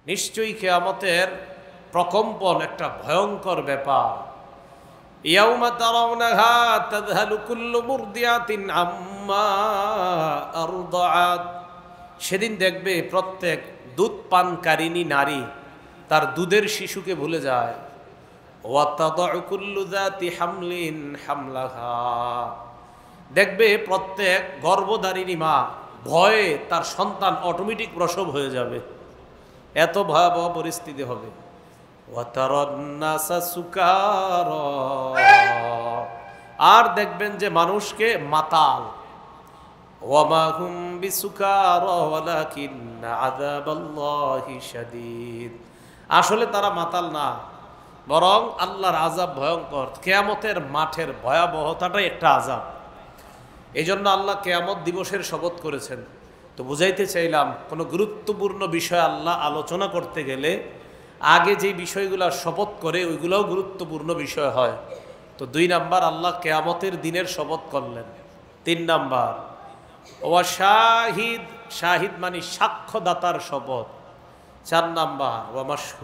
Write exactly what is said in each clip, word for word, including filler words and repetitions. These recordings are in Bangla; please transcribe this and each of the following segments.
নিশ্চয়ই কিয়ামতের প্রকম্পন একটা ভয়ঙ্কর ব্যাপার। ইয়াউমা তারাউনাহা তাযহালু কুল্লু মুরদিআতিন আম্মা আরদাআত, সেদিন দেখবে প্রত্যেক দুধ পানকারিনী নারী তার দুধের শিশুকে ভুলে যায়। ওয়া তাদাউ কুল্লু যাতি হামলিন হামলাহা, দেখবে প্রত্যেক গর্ভধারিণী মা ভয়ে তার সন্তান অটোমেটিক প্রসব হয়ে যাবে। এত ভয়াবহ পরিস্থিতি হবে। আর দেখবেন যে মানুষকে মাতাল। ওয়ামা হুম বিসুকারা ওয়ালাকিন্না আযাবাল্লাহি শাদীদ, আসলে তারা মাতাল না, বরং আল্লাহর আযাব ভয়ঙ্কর। কিয়ামতের মাঠের ভয়াবহতাটাই একটা আযাব। এই জন্য আল্লাহ কিয়ামত দিবসের শপথ করেছেন। তো বুঝাইতে চাইলাম, কোনো গুরুত্বপূর্ণ বিষয় আল্লাহ আলোচনা করতে গেলে আগে যে বিষয়গুলো শপথ করে ওইগুলোও গুরুত্বপূর্ণ বিষয় হয়। তো দুই নাম্বার আল্লাহ কিয়ামতের দিনের শপথ করলেন। তিন নাম্বার ওয়া শাহিদ, শাহিদ মানে সাক্ষ্যদাতার শপথ। চার নাম্বার ওয়া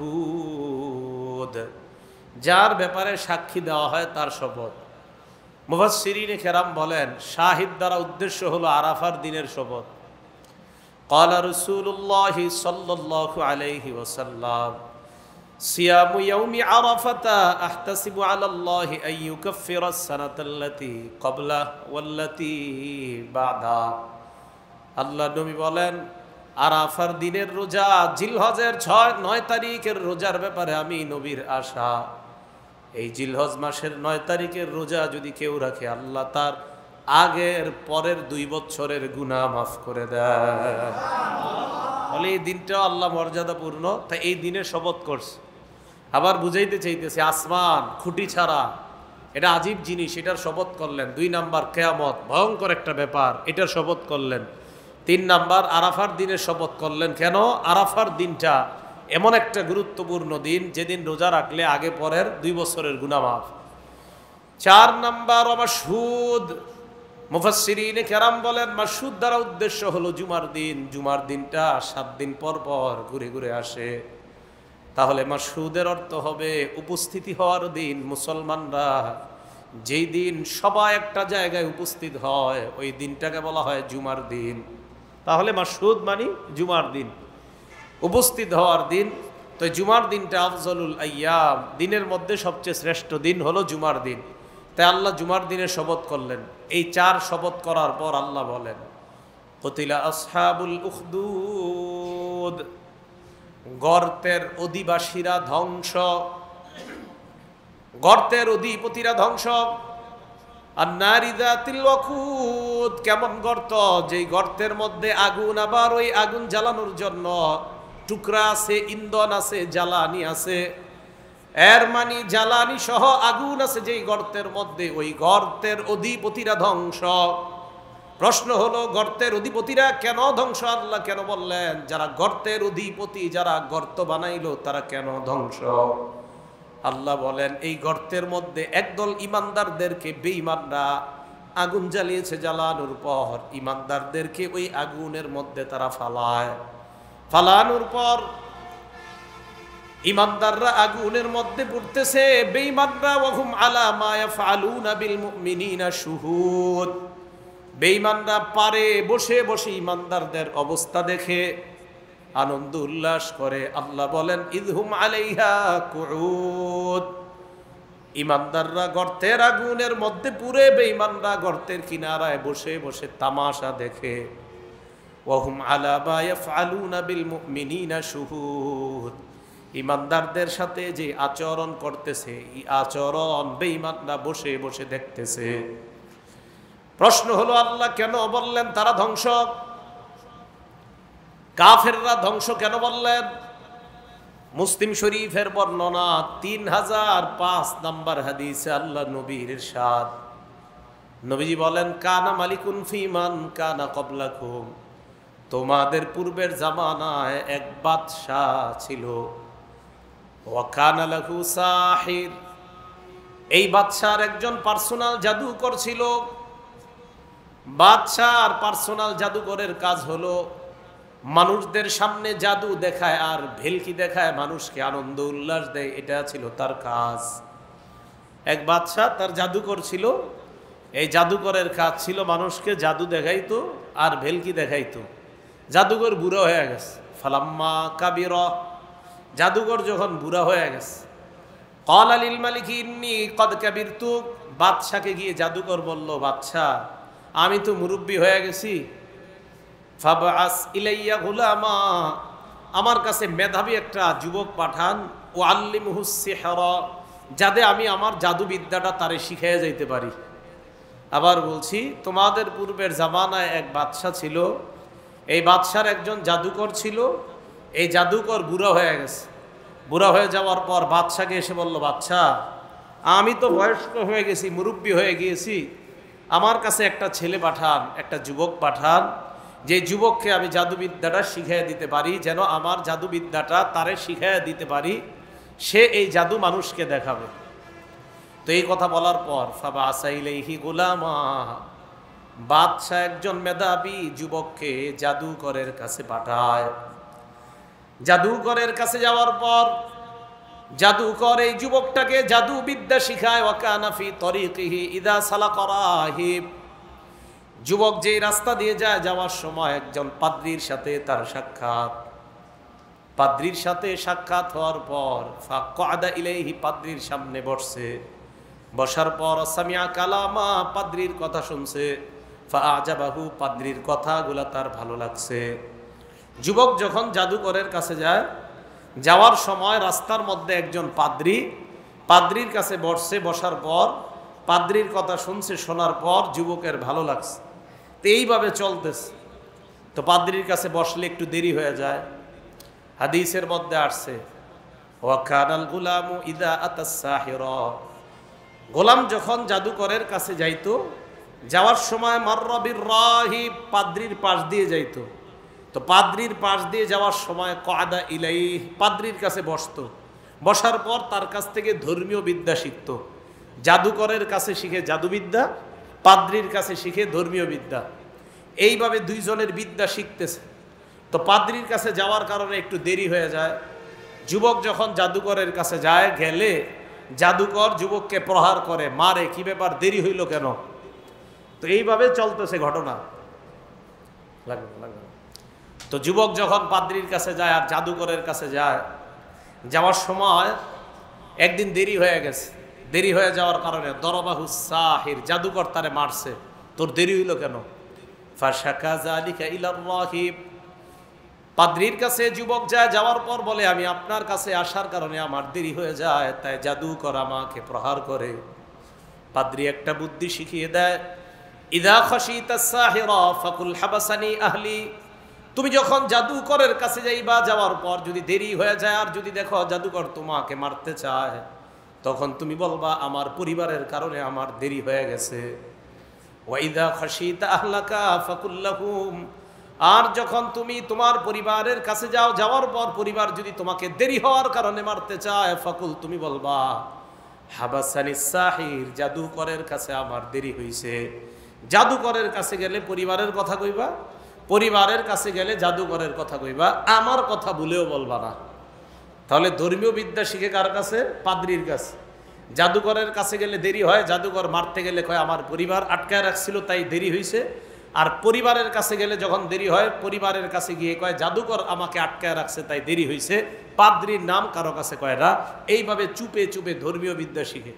মাশহুদ, যার ব্যাপারে সাক্ষী দেওয়া হয় তার শপথ। মুফাসসিরিনে কেরাম বলেন শাহিদ দ্বারা উদ্দেশ্য হলো আরাফার দিনের শপথ। ক্বালা রাসূলুল্লাহি সাল্লাল্লাহু আলাইহি ওয়াসাল্লাম সিয়ামু ইয়াউমি আরাফাতা আহতাসিবু আলাল্লাহি আন ইউকাফফিরা আস-সানাতাল্লাতী ক্বাবলা ওয়াল্লাতী বা'দা। আল্লাহ নবী বলেন, আরাফার দিনের রোজা, জিলহজের ছয় নয় তারিখের রোজার ব্যাপারে আমি নবীর আশা। এই জিলহজ মাসের নয় তারিখের রোজা যদি কেউ রাখে, আল্লাহ তার আগের পরের দুই বছরের গুনাহ মাফ করে দেয়। বলে এই দিনটাও আল্লাহ মর্যাদাপূর্ণ, তাই এই দিনের শপথ করছে। আবার বুঝাইতে চাইতেছে আসমান খুঁটি ছাড়া, এটা আজীব জিনিস, এটার শপথ করলেন। দুই নাম্বার কিয়ামত ভয়ঙ্কর একটা ব্যাপার, এটার শপথ করলেন। তিন নাম্বার আরাফার দিনের শপথ করলেন। কেন? আরাফার দিনটা এমন একটা গুরুত্বপূর্ণ দিন যেদিন রোজা রাখলে আগে পরের দুই বছরের গুনাহ মাফ। চার নাম্বার মাশহুদ, মুফাসসিরিনে কেরাম বলেন মাশহুদ দ্বারা উদ্দেশ্য হলো জুমার দিন। জুমার দিনটা সাত দিন পর পর ঘুরে ঘুরে আসে, তাহলে মাশহুদের অর্থ হবে উপস্থিতি হওয়ার দিন। মুসলমানরা যেই দিন সবাই একটা জায়গায় উপস্থিত হয় ওই দিনটাকে বলা হয় জুমার দিন। তাহলে মাশহুদ মানে জুমার দিন, উপস্থিত হওয়ার দিন। তো জুমার দিনটা আফজলুল আইয়াম, দিনের মধ্যে সবচেয়ে শ্রেষ্ঠ দিন হলো জুমার দিন। তাই আল্লাহ জুমার দিনের শপথ করলেন। এই চার শপথ করার পর আল্লাহ বলেন কুতিলা আসহাবুল উখদুদ, গর্তের অধিবাসীরা ধ্বংস, গর্তের অধিপতিরা ধ্বংস। আর নারী যাতিল ওয়াকুদ, কেমন গর্ত, যেই গর্তের মধ্যে আগুন, আবার ওই আগুন জ্বালানোর জন্য টুকরা আছে, ইন্ধন আছে, জ্বালানি আছে। এর মানে জ্বালানি সহ আগুন আছে যেই গর্তের মধ্যে, ওই গর্তের অধিপতিরা ধ্বংস। প্রশ্ন হলো গর্তের অধিপতিরা কেন ধ্বংস? আল্লাহ কেন বললেন? যারা গর্তের অধিপতি, যারা গর্ত বানাইলো তারা কেন ধ্বংস? আল্লাহ বলেন এই গর্তের মধ্যে একদল ইমানদারদেরকে বেঈমানরা আগুন জ্বালিয়েছে, জ্বালানোর পর ইমানদারদেরকে ওই আগুনের মধ্যে তারা ফালায়। ফালানোর পর ইমানদাররা আগুনের মধ্যে পড়তেছে, বেঈমানরা ওয়াহুম আলা মা ইয়াফআলুনা বিল মুমিনিনা শুহুদ। বেঈমানরা পারে বসে বসে ইমানদারদের অবস্থা দেখে আনন্দ উল্লাস করে। আল্লাহ বলেন ইযহুম আলাইহা কুউদ, ইমানদাররা গর্তের আগুনের মধ্যে পুরে, বেঈমানরা গর্তের কিনারায় বসে বসে তামাশা দেখে। ওয়াহুম আলা মা ইয়াফআলুনা বিল মুমিনিনা শুহুদ, ইমানদারদের সাথে যে আচরণ করতেছে এই আচরণ বেঈমানরা বসে বসে দেখতেছে। প্রশ্ন হলো আল্লাহ কেন বললেন তারা ধ্বংস? কাফেররা ধ্বংস কেন বললেন? মুসলিম শরীফের বর্ণনা তিন হাজার পাঁচ নাম্বার হাদিসে আল্লাহ নবীর ইরশাদ, নবীজি বলেন কানা মালিকুন ফিমান কানা ক্বাবলাকুম, তোমাদের পূর্বের জামানায় এক বাদশাহ ছিল। ওয়া কানা লাহু সাহির, এই বাদশার একজন পার্সোনাল জাদুকর ছিল। বাদশার পার্সোনাল জাদুকরের কাজ হলো মানুষদের সামনে জাদু দেখায় আর ভেলকি দেখায়, মানুষকে আনন্দ উল্লাস দেয়, এটা ছিল তার কাজ। এক বাদশা তার জাদুকর ছিল, এই জাদুকরের কাজ ছিল মানুষকে জাদু দেখাইতো আর ভেলকি দেখাইতো। জাদুকর বুড়া হয়ে গেছে। ফালাম্মা কাবির, জাদুকর যখন বুড়া হয়ে গেছে, ক্বাল লিল মালিক ইন্নী ক্বাদ কাবিরতু, বাদশাকে গিয়ে জাদুকর বলল, বাদশা আমি তো মুরব্বী হয়ে গেছি, ফাবআস ইলাইয়া গুলামা, আমার কাছে মেধাবী একটা যুবক পাঠান, ও আল্লিমহুস সিহরা, যাতে আমি আমার জাদুবিদ্যাটা তারে শিখিয়ে যাইতে পারি। আবার বলছি, তোমাদের পূর্বের জামানায় এক বাদশা ছিল, এই বাদশার একজন জাদুকর ছিল, এই জাদুকর বুড়া হয়ে গেছে। বুড়া হয়ে যাওয়ার পর বাদশাকে এসে বলল, বাদশা আমি তো বয়স্ক হয়ে গেছি, মুরব্বী হয়ে গিয়েছি, আমার কাছে একটা ছেলে পাঠান, একটা যুবক পাঠান, যে যুবককে আমি জাদুবিদ্যাটা শিখিয়ে দিতে পারি, যেন আমার জাদুবিদ্যাটা তারে শিখিয়ে দিতে পারি, সে এই জাদু মানুষকে দেখাবে। তো এই কথা বলার পর ফাবাসা ইলাইহি গুলামা, বাদশা একজন মেধাবী যুবককে জাদুকরের কাছে পাঠায়। জাদুকরের কাছে যাওয়ার পর জাদুকর এই যুবকটাকে জাদুবিদ্যা শিখায়। ওয়াকানা ফি তরিকিহি ইদা সালাকা রাহিব, যুবক যেই রাস্তা দিয়ে যায়, যাওয়ার সময় একজন পাদ্রীর সাথে তার সাক্ষাৎ। পাদ্রীর সাথে সাক্ষাৎ হওয়ার পর ফাকাদা ইলাইহি, পাদ্রীর সামনে বসছে। বসার পর সামিয়া কালামা, পাদ্রীর কথা শুনছে। ফাআজাবাহু, পাদ্রীর কথাগুলা তার ভালো লাগছে। যুবক যখন জাদুকরের কাছে যায়, যাওয়ার সময় রাস্তার মধ্যে একজন পাদ্রী পাদ্রীর কাছে বসছে। বসার পর পাদ্রীর কথা শুনছে, শোনার পর যুবকের ভালো লাগছে। তো এইভাবে চলতেছে। তো পাদ্রীর কাছে বসলে একটু দেরি হয়ে যায়। হাদিসের মধ্যে আসছে, ওয়াকানাল গুলামু ইদা আতাস সাহিরা, গোলাম যখন জাদুকরের কাছে যাইতো, যাওয়ার সময় মাররা বির রাহিব, পাদ্রীর পাশ দিয়ে যাইতো। তো পাদ্রীর পাশ দিয়ে যাওয়ার সময় কাদা ইলাইহি, পাদ্রীর কাছে বসতো। বসার পর তার কাছ থেকে ধর্মীয় বিদ্যা শিখত। জাদুকরের কাছে শিখে জাদুবিদ্যা, পাদ্রীর কাছে শিখে ধর্মীয় বিদ্যা। এইভাবে দুইজনের বিদ্যা শিখতেছে। তো পাদ্রীর কাছে যাওয়ার কারণে একটু দেরি হয়ে যায়। যুবক যখন জাদুকরের কাছে যায়, গেলে জাদুকর যুবককে প্রহার করে, মারে। কি ব্যাপার, দেরি হইল কেন? তো এইভাবে চলতেছে ঘটনা। লাগবে লাগবে তো যুবক যখন পাদ্রীর কাছে যায় আর জাদুকরের কাছে যায়, যাওয়ার সময় একদিন দেরি হয়ে গেছে। দেরি হয়ে যাওয়ার কারণে দরবাহু সাহির, জাদুকর তারে মারছে। তোর দেরি হইল কেন? ফাশাকা যালিকা ইলার রাহিব, পাদ্রীর কাছে যুবক যায়। যাওয়ার পর বলে, আমি আপনার কাছে আসার কারণে আমার দেরি হয়ে যায়, তাই জাদুকর আমাকে প্রহার করে। পাদ্রী একটা বুদ্ধি শিখিয়ে দেয়, ইদা খাশিতা সাহিরা ফাকুল হাবাসানি আহলি, তুমি যখন জাদুকরের কাছে যাইবা, যাওয়ার পর যদি দেরি হয়ে যায় আর যদি দেখো জাদুকর তোমাকে মারতে চায়, তখন তুমি বলবা আমার পরিবারের কারণে আমার দেরি হয়ে গেছে। ওয়াইদা খাশিতা আহলাকা ফাকুল লাহুম, আর যখন তুমি তোমার পরিবারের কাছে যাও, যাওয়ার পর পরিবার যদি তোমাকে দেরি হওয়ার কারণে মারতে চায়, ফাকুল, তুমি বলবা হাবাসানি সাহির, জাদুকরের কাছে আমার দেরি হইছে। জাদুকরের কাছে গেলে পরিবারের কথা কইবা, পরিবারের কাছে গেলে জাদুকরের কথা কইবা, আমার কথা ভুলেও বলবা না। তাহলে ধর্মীয় বিদ্যা শিখে কার কাছে? পাদ্রীর কাছে। জাদুকরের কাছে গেলে দেরি হয়, জাদুকর মারতে গেলে কয় আমার পরিবার আটকায় রাখছিল তাই দেরি হয়েছে। আর পরিবারের কাছে গেলে যখন দেরি হয়, পরিবারের কাছে গিয়ে কয় জাদুকর আমাকে আটকায় রাখছে তাই দেরি হয়েছে। পাদ্রীর নাম কারো কাছে কয় না। এইভাবে চুপে চুপে ধর্মীয় বিদ্যা শিখে।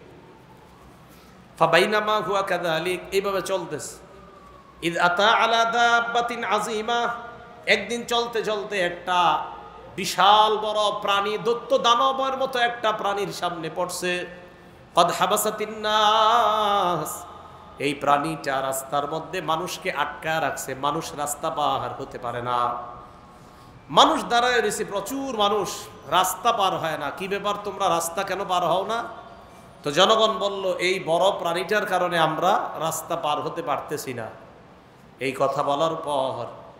ফাবাইনামা হুয়া কাযালিক, এইভাবে চলতেছে। ইদ আতা আলা দাব্বাতিন আযীমা, একদিন চলতে চলতে একটা বিশাল বড় প্রাণী, দৈত্য দানবের মতো একটা প্রাণীর সামনে পড়ছে। কদ হাবাসাতিন নাস, এই প্রাণীটা রাস্তার মধ্যে মানুষকে আটকায় রাখছে, মানুষ রাস্তা পার হতে পারে না। মানুষ দাঁড়ায় রয়েছে, প্রচুর মানুষ, রাস্তা পার হয় না। কি ব্যাপার, তোমরা রাস্তা কেন পার হও না? তো জনগণ বলল, এই বড় প্রাণীটার কারণে আমরা রাস্তা পার হতে পারতেছি না। এই কথা বলার পর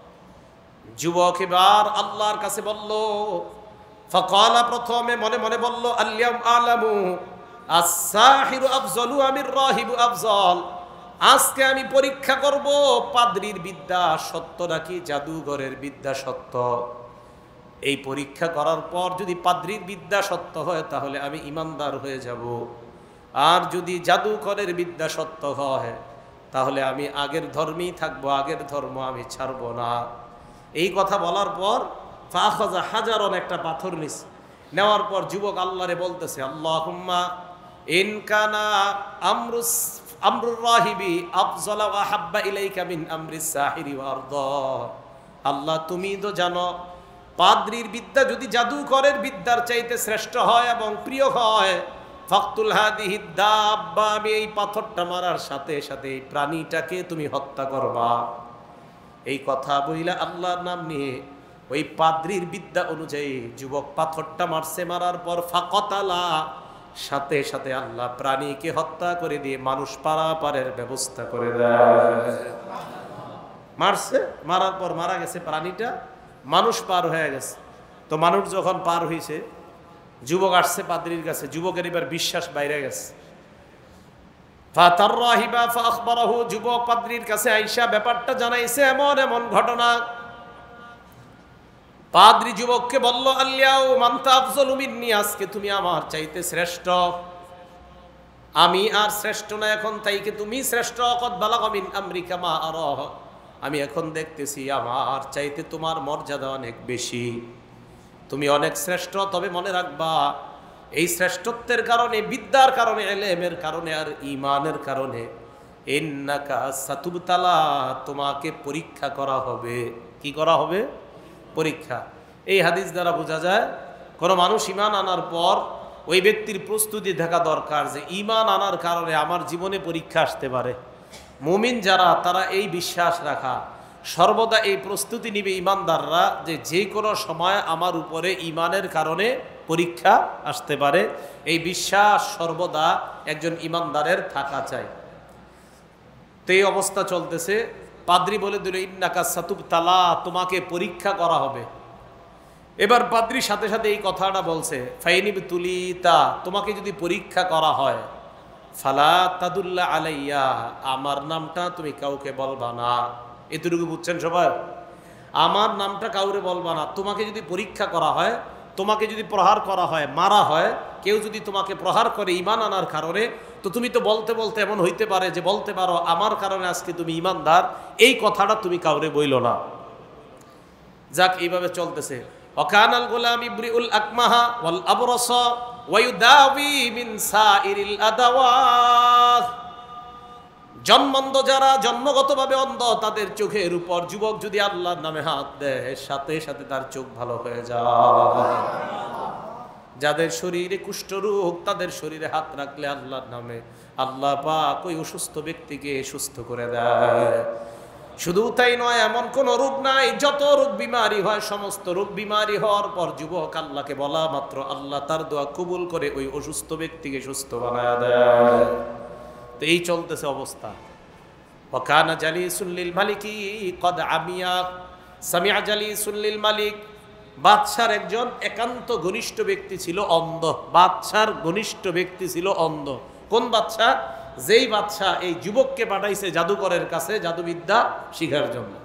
যুবক এবার আল্লাহর কাছে বলল, ফাকালা, প্রথমে মনে মনে বলল, আল্লাম আলামু আস-সাহিরু আফজালু আমির রাহিবু আফজাল, আজকে আমি পরীক্ষা করব পাদ্রীর বিদ্যা সত্য নাকি জাদুঘরের বিদ্যা সত্য। এই পরীক্ষা করার পর যদি পাদ্রীর বিদ্যা সত্য হয় তাহলে আমি ইমানদার হয়ে যাব, আর যদি জাদুঘরের বিদ্যা সত্য হয় তাহলে আমি আগের ধর্মেই থাকবো, আগের ধর্ম আমি ছাড়ব না। এই কথা বলার পর ফাখাযা হাজারন একটা পাথর নিস, নেওয়ার পর যুবক আল্লাহরে বলতেছে, আল্লাহুম্মা ইন কানা আমরুস আমরুর রাহিবি আফজালা ওয়া হাব্বা ইলাইকা মিন আমরিস সাহিরি ওয়া আরদা। আল্লাহ তুমি তো জানো পাদ্রীর বিদ্যা যদি জাদুকরের বিদ্যার চাইতে শ্রেষ্ঠ হয় এবং প্রিয় হয়, ফাকতুল হাদিহি দাব্বা, আমি এই পাথরটা মারার সাথে সাথে এই প্রাণীটাকে তুমি হত্যা করবা। এই কথা বইলা আল্লাহর নাম নিয়ে ওই পাদ্রীর বিদ্যা অনুযায়ী যুবক পাথরটা মারছে, মারার পর ফাকাতালা, সাথে সাথে আল্লাহ প্রাণীকে হত্যা করে দিয়ে মানুষ পারাপারের ব্যবস্থা করে দেয়। মারছে, মারার পর মারা গেছে প্রাণীটা, মানুষ পার হয়ে গেছে। তো মানুষ যখন পার হয়েছে, যুবক আসছে পাদ্রীর কাছে, যুবকের এবার বিশ্বাস বাইরে গেছে। ফাতাররাহিবা ফাখবারাহু, যুবক পাদ্রীর কাছে আইসা ব্যাপারটা জানাইছে, এমন এমন ঘটনা। পাদ্রী যুবককে বলল, আল্লাহু মানতা আফজালু মিন্নি, আজকে তুমি আমার চাইতে শ্রেষ্ঠ, আমি আর শ্রেষ্ঠ না এখন, তাইকে তুমি শ্রেষ্ঠ। কদ বালাগা মিন আমরিকা মা আরা, আমি এখন দেখতেছি আমার চাইতে তোমার মর্যাদা অনেক বেশি, তুমি অনেক শ্রেষ্ঠ। তবে মনে রাখবা এই শ্রেষ্ঠত্বের কারণে, বিদ্যার কারণে, ইলমের কারণে আর ঈমানের কারণে ইন্নাকা সাতুবতালা, তোমাকে পরীক্ষা করা হবে। কি করা হবে? পরীক্ষা। এই হাদিস দ্বারা বোঝা যায় কোনো মানুষ ঈমান আনার পর ওই ব্যক্তির প্রস্তুতি থাকা দরকার যে ঈমান আনার কারণে আমার জীবনে পরীক্ষা আসতে পারে। মুমিন যারা, তারা এই বিশ্বাস রাখা, সর্বদা এই প্রস্তুতি নিবে ঈমানদাররা যে যে কোনো সময় আমার উপরে ঈমানের কারণে পরীক্ষা আসতে পারে। এই বিশ্বাস সর্বদা একজন ঈমানদারের থাকা চাই। তো এই অবস্থা চলতেছে, পাদ্রী বলে দিল ইন্নাকা সাতুবতালা, তোমাকে পরীক্ষা করা হবে। এবার পাদ্রী সাথে সাথে এই কথাটা বলছে, ফাইনিব তুলিতা, তোমাকে যদি পরীক্ষা করা হয়, ফালা তাদুল্লা আলাইয়া, আমার নামটা তুমি কাউকে বলবা না। এতটুকু বুঝছেন সবাই? আমার নামটা কাউরে বলবা না। তোমাকে যদি পরীক্ষা করা হয়, তোমাকে যদি প্রহার করা হয়, মারা হয়, কেউ যদি তোমাকে প্রহার করে ঈমান আনার কারণে, তো তুমি তো বলতে বলতে এমন হইতে পারে যে বলতে পারো আমার কারণে আজকে তুমি ঈমানদার, এই কথাটা তুমি কাউরে বইল না। যাক, এইভাবে চলতেছে। ওয়াকানাল গোলাম ইব্রিউল আকমাহা ওয়াল আবরাসা ওয়া ইউদাবি মিন সাইরিল আদাওয়াত। জন্মান্ধ যারা, জন্মগতভাবে অন্ধ, তাদের চোখের উপর যুবক যদি আল্লাহর নামে হাত দেয়, সাথে সাথে তার চোখ ভালো হয়ে যায়। যাদের শরীরে কুষ্ঠরোগ, তাদের শরীরে হাত রাখলে আল্লাহর নামে আল্লাহ পাক ওই অসুস্থ ব্যক্তিকে সুস্থ করে দেয়। শুধু তাই নয়, এমন কোন রোগ নাই, যত রোগ বিমারি হয়, সমস্ত রোগ বিমারি হওয়ার পর যুবক আল্লাহকে বলা মাত্র আল্লাহ তার দোয়া কবুল করে ওই অসুস্থ ব্যক্তিকে সুস্থ বানায় দেয়। তো এই চলতেছে অবস্থা। ওয়াকানা জালিসুল লিল মালিকি কদ আমিয়া সামিআ জালিসুল লিল মালিক, বাদশার একজন একান্ত ঘনিষ্ঠ ব্যক্তি ছিল অন্ধ। বাদশার ঘনিষ্ঠ ব্যক্তি ছিল অন্ধ। কোন বাদশা? যেই বাদশা এই যুবককে পাঠাইছে জাদুকরের কাছে জাদুবিদ্যা শিখার জন্য।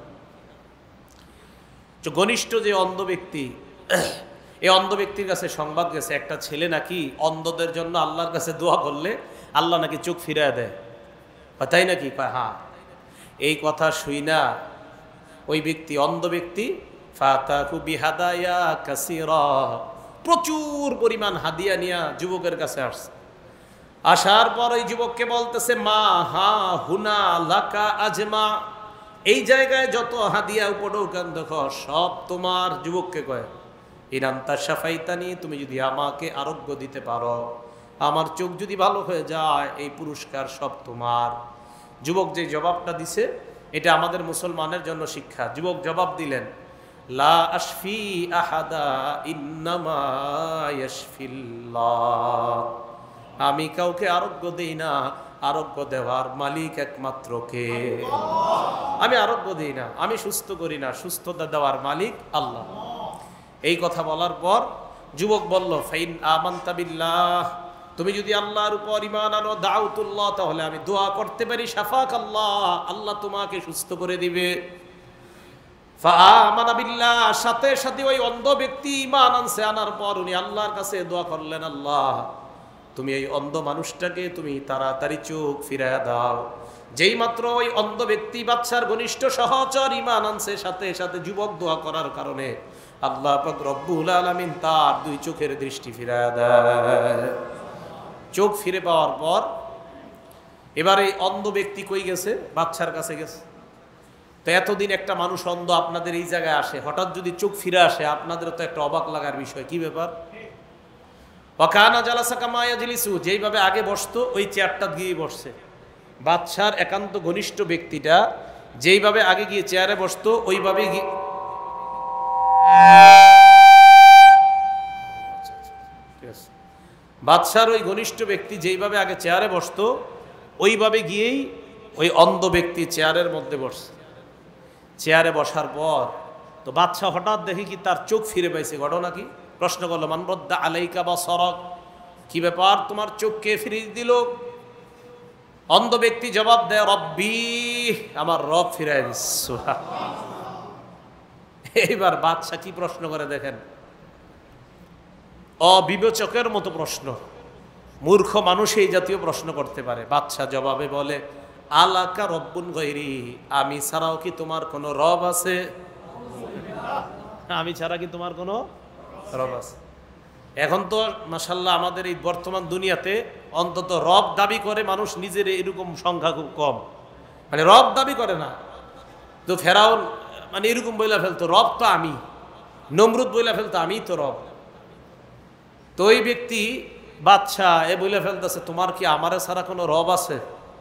তো ঘনিষ্ঠ যে অন্ধ ব্যক্তি, এই অন্ধ ব্যক্তির কাছে সংবাদ গেছে একটা ছেলে নাকি অন্ধদের জন্য আল্লাহর কাছে দোয়া করলে আল্লাহ নাকি চোখ ফিরিয়ে দেয়। তাই নাকি? কয় হ্যাঁ। এই কথা শুই না ওই ব্যক্তি, অন্ধ ব্যক্তি, ফাতাকু বিহাদায়া কাসীরা, প্রচুর পরিমাণ হাদিয়া নিয়া যুবকের কাছে আসছে। আসার পর ওই যুবককে বলতেছে, মা হা হুনা লাকা আজমা, এই জায়গায় যত হাদিয়া উপঢৌকন দেখো সব তোমার। যুবককে কয়, ইনান্তা শাফাইতানি, তুমি যদি আমাকে আরোগ্য দিতে পারো, আমার চোখ যদি ভালো হয়ে যায়, এই পুরস্কার সব তোমার। যুবক যে জবাবটা দিছে এটা আমাদের মুসলমানের জন্য শিক্ষা। যুবক জবাব দিলেন, লা আশফি আহাদা ইন্নামা ইয়াশফিল্লাহ, আমি কাউকে আরোগ্য দেই না, আরোগ্য দেওয়ার মালিক একমাত্র কে। আমি আরোগ্য দেই না, আমি সুস্থ করি না, সুস্থতা দেওয়ার মালিক আল্লাহ। এই কথা বলার পর যুবক বলল, ফাইন আমানতা বিল্লাহ, তুমি যদি আল্লাহর উপর ঈমান আনো দাউতুল্লাহ, তাহলে আমি দোয়া করতে পারি শাফাক আল্লাহ, আল্লাহ তোমাকে সুস্থ করে দিবে। ফাআমানা বিল্লাহ, সাথে সাথে ওই অন্ধ ব্যক্তি ঈমান আনছে, আনার পর উনি আল্লাহর কাছে দোয়া করলেন, আল্লাহ তুমি এই অন্ধ মানুষটাকে তুমি তাড়াতাড়ি চোখ ফিরায়া দাও। যেই মাত্র ওই অন্ধ ব্যক্তি বাচ্চার ঘনিষ্ঠ সহচর ঈমান আনছে, সাথে সাথে যুবক দোয়া করার কারণে আল্লাহ পাক রব্বুল আলামিন তার দুই চোখের দৃষ্টি ফিরায়া দেয়। চোখ ফিরে পাওয়ার পর এবার এই অন্ধ ব্যক্তি কই গেছে? বাচ্চার কাছে গেছে। তো এতদিন একটা মানুষ অন্ধ আপনাদের এই জায়গায় আসে, হঠাৎ যদি চোখ ফিরে আসে আপনাদের তো একটা অবাক লাগার বিষয়। কি ব্যাপার? ওয়াকানা জালাসা কামা ইয়াজলিসু, যেইভাবে আগে বসতো ওই চেয়ারটা গিয়ে বসছে। বাচ্চার একান্ত ঘনিষ্ঠ ব্যক্তিটা যেইভাবে আগে গিয়ে চেয়ারে বসতো ওইভাবে গিয়ে বাদশার ওই ঘনিষ্ঠ ব্যক্তি যেইভাবে আগে চেয়ারে বসতো ওইভাবে গিয়েই ওই অন্ধ ব্যক্তি চেয়ারের মধ্যে বসছে। চেয়ারে বসার পর তো বাদশা হঠাৎ দেখি কি তার চোখ ফিরে পাইছে। ঘটনা কি? প্রশ্ন করলো, মান রদ্দা আলাইকা বা সরক, কি ব্যাপার তোমার চোখ কে ফিরিয়ে দিল? অন্ধ ব্যক্তি জবাব দেয়, রব্বি, আমার রব ফিরাই দিচ্ছ। এইবার বাদশা কি প্রশ্ন করে দেখেন, অবিবেচকের মতো প্রশ্ন। মূর্খ মানুষ এই জাতীয় প্রশ্ন করতে পারে। বাদশা জবাবে বলে, আলাকা রব্বুন গৈরি, আমি ছাড়াও কি তোমার কোনো রব আছে? আমি ছাড়া কি তোমার কোনো রব আছে? এখন তো মাশাআল্লাহ আমাদের এই বর্তমান দুনিয়াতে অন্তত রব দাবি করে মানুষ নিজের এরকম সংখ্যা খুব কম, মানে রব দাবি করে না। তো ফেরাউন মানে এরকম বইলা ফেলতো, রব তো আমি। নমরুদ বইলা ফেলতো, আমি তো রব। তো ওই ব্যক্তি বাদশা এ বইলা ফেলতেছে, তোমার কি আমার ছাড়া কোনো রব আছে?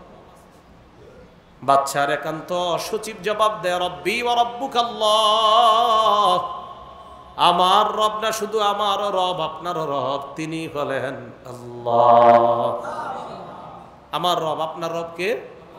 বাদশার একান্ত সচিব জবাব দেয়, রব্বি ওয়া রব্বুকাল্লাহ, আমার রব না শুধু আমার রব, আপনারও রব, তিনি হলেন আল্লাহ। আমার রব, আপনার রব কে?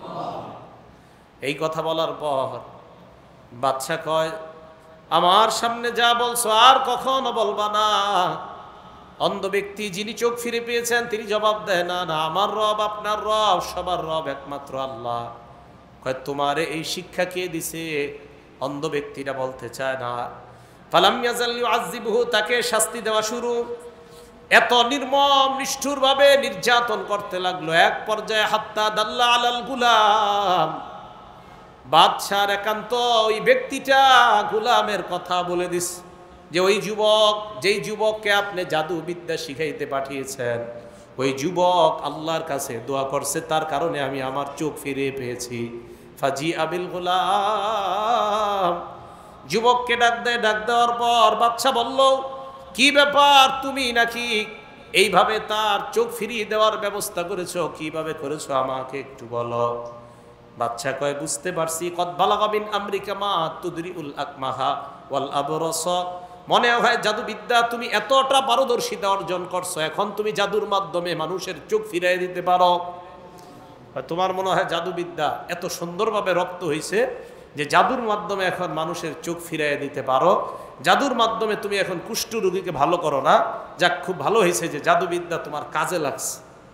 এই কথা বলার পর বাদশা কয়, আমার সামনে যা বলছো আর কখনো বলবা না। অন্ধ ব্যক্তি যিনি চোখ ফিরে পেয়েছেন তিনি জবাব দেয়, না না, আমার রব আপনার রব, সবার রব একমাত্র আল্লাহ। কয়, তোমারে এই শিক্ষা কে দিছে? অন্ধ ব্যক্তিটা বলতে চায় না। ফালাম ইয়াজাল ইউআযিবুহু, তাকে শাস্তি দেওয়া শুরু। এত নির্মম নিষ্ঠুর ভাবে নির্যাতন করতে লাগলো। এক পর্যায়ে হাত্তা দাল্লা আলাল গুলাম, বাদশার একান্ত ওই ব্যক্তিটা গুলামের কথা বলে দিস যে ওই যুবক, যেই যুবককে আপনি জাদু বিদ্যা শিখাইতে পাঠিয়েছেন, ওই যুবক আল্লাহর কাছে দোয়া করছে, তার কারণে আমি আমার চোখ ফিরে পেয়েছি। ফাজি আবিল গোলাম, যুবককে ডাক দেয়। ডাক দেওয়ার পর বাদশা বলল, কি ব্যাপার, তুমি নাকি এইভাবে তার চোখ ফিরিয়ে দেওয়ার ব্যবস্থা করেছো? কিভাবে করেছো আমাকে একটু বলো। বাদশা কয়, বুঝতে পারছি, কদ বালাগা মিন আমরিকা মা তুদরিউল আকমাহা ওয়াল আবরাস, মনে হয় জাদুবিদ্যা তুমি এতটা পারদর্শিতা অর্জন করছো, এখন তুমি জাদুর মাধ্যমে মানুষের চোখ ফিরিয়ে দিতে পারো। তোমার মনে হয় জাদুবিদ্যা এত সুন্দরভাবে রপ্ত হয়েছে যে জাদুর মাধ্যমে এখন মানুষের চোখ ফিরিয়ে দিতে পারো, জাদুর মাধ্যমে তুমি এখন কুষ্ঠ রোগীকে ভালো করো না। যাক, খুব ভালো হয়েছে যে জাদুবিদ্যা তোমার কাজে লাগছে।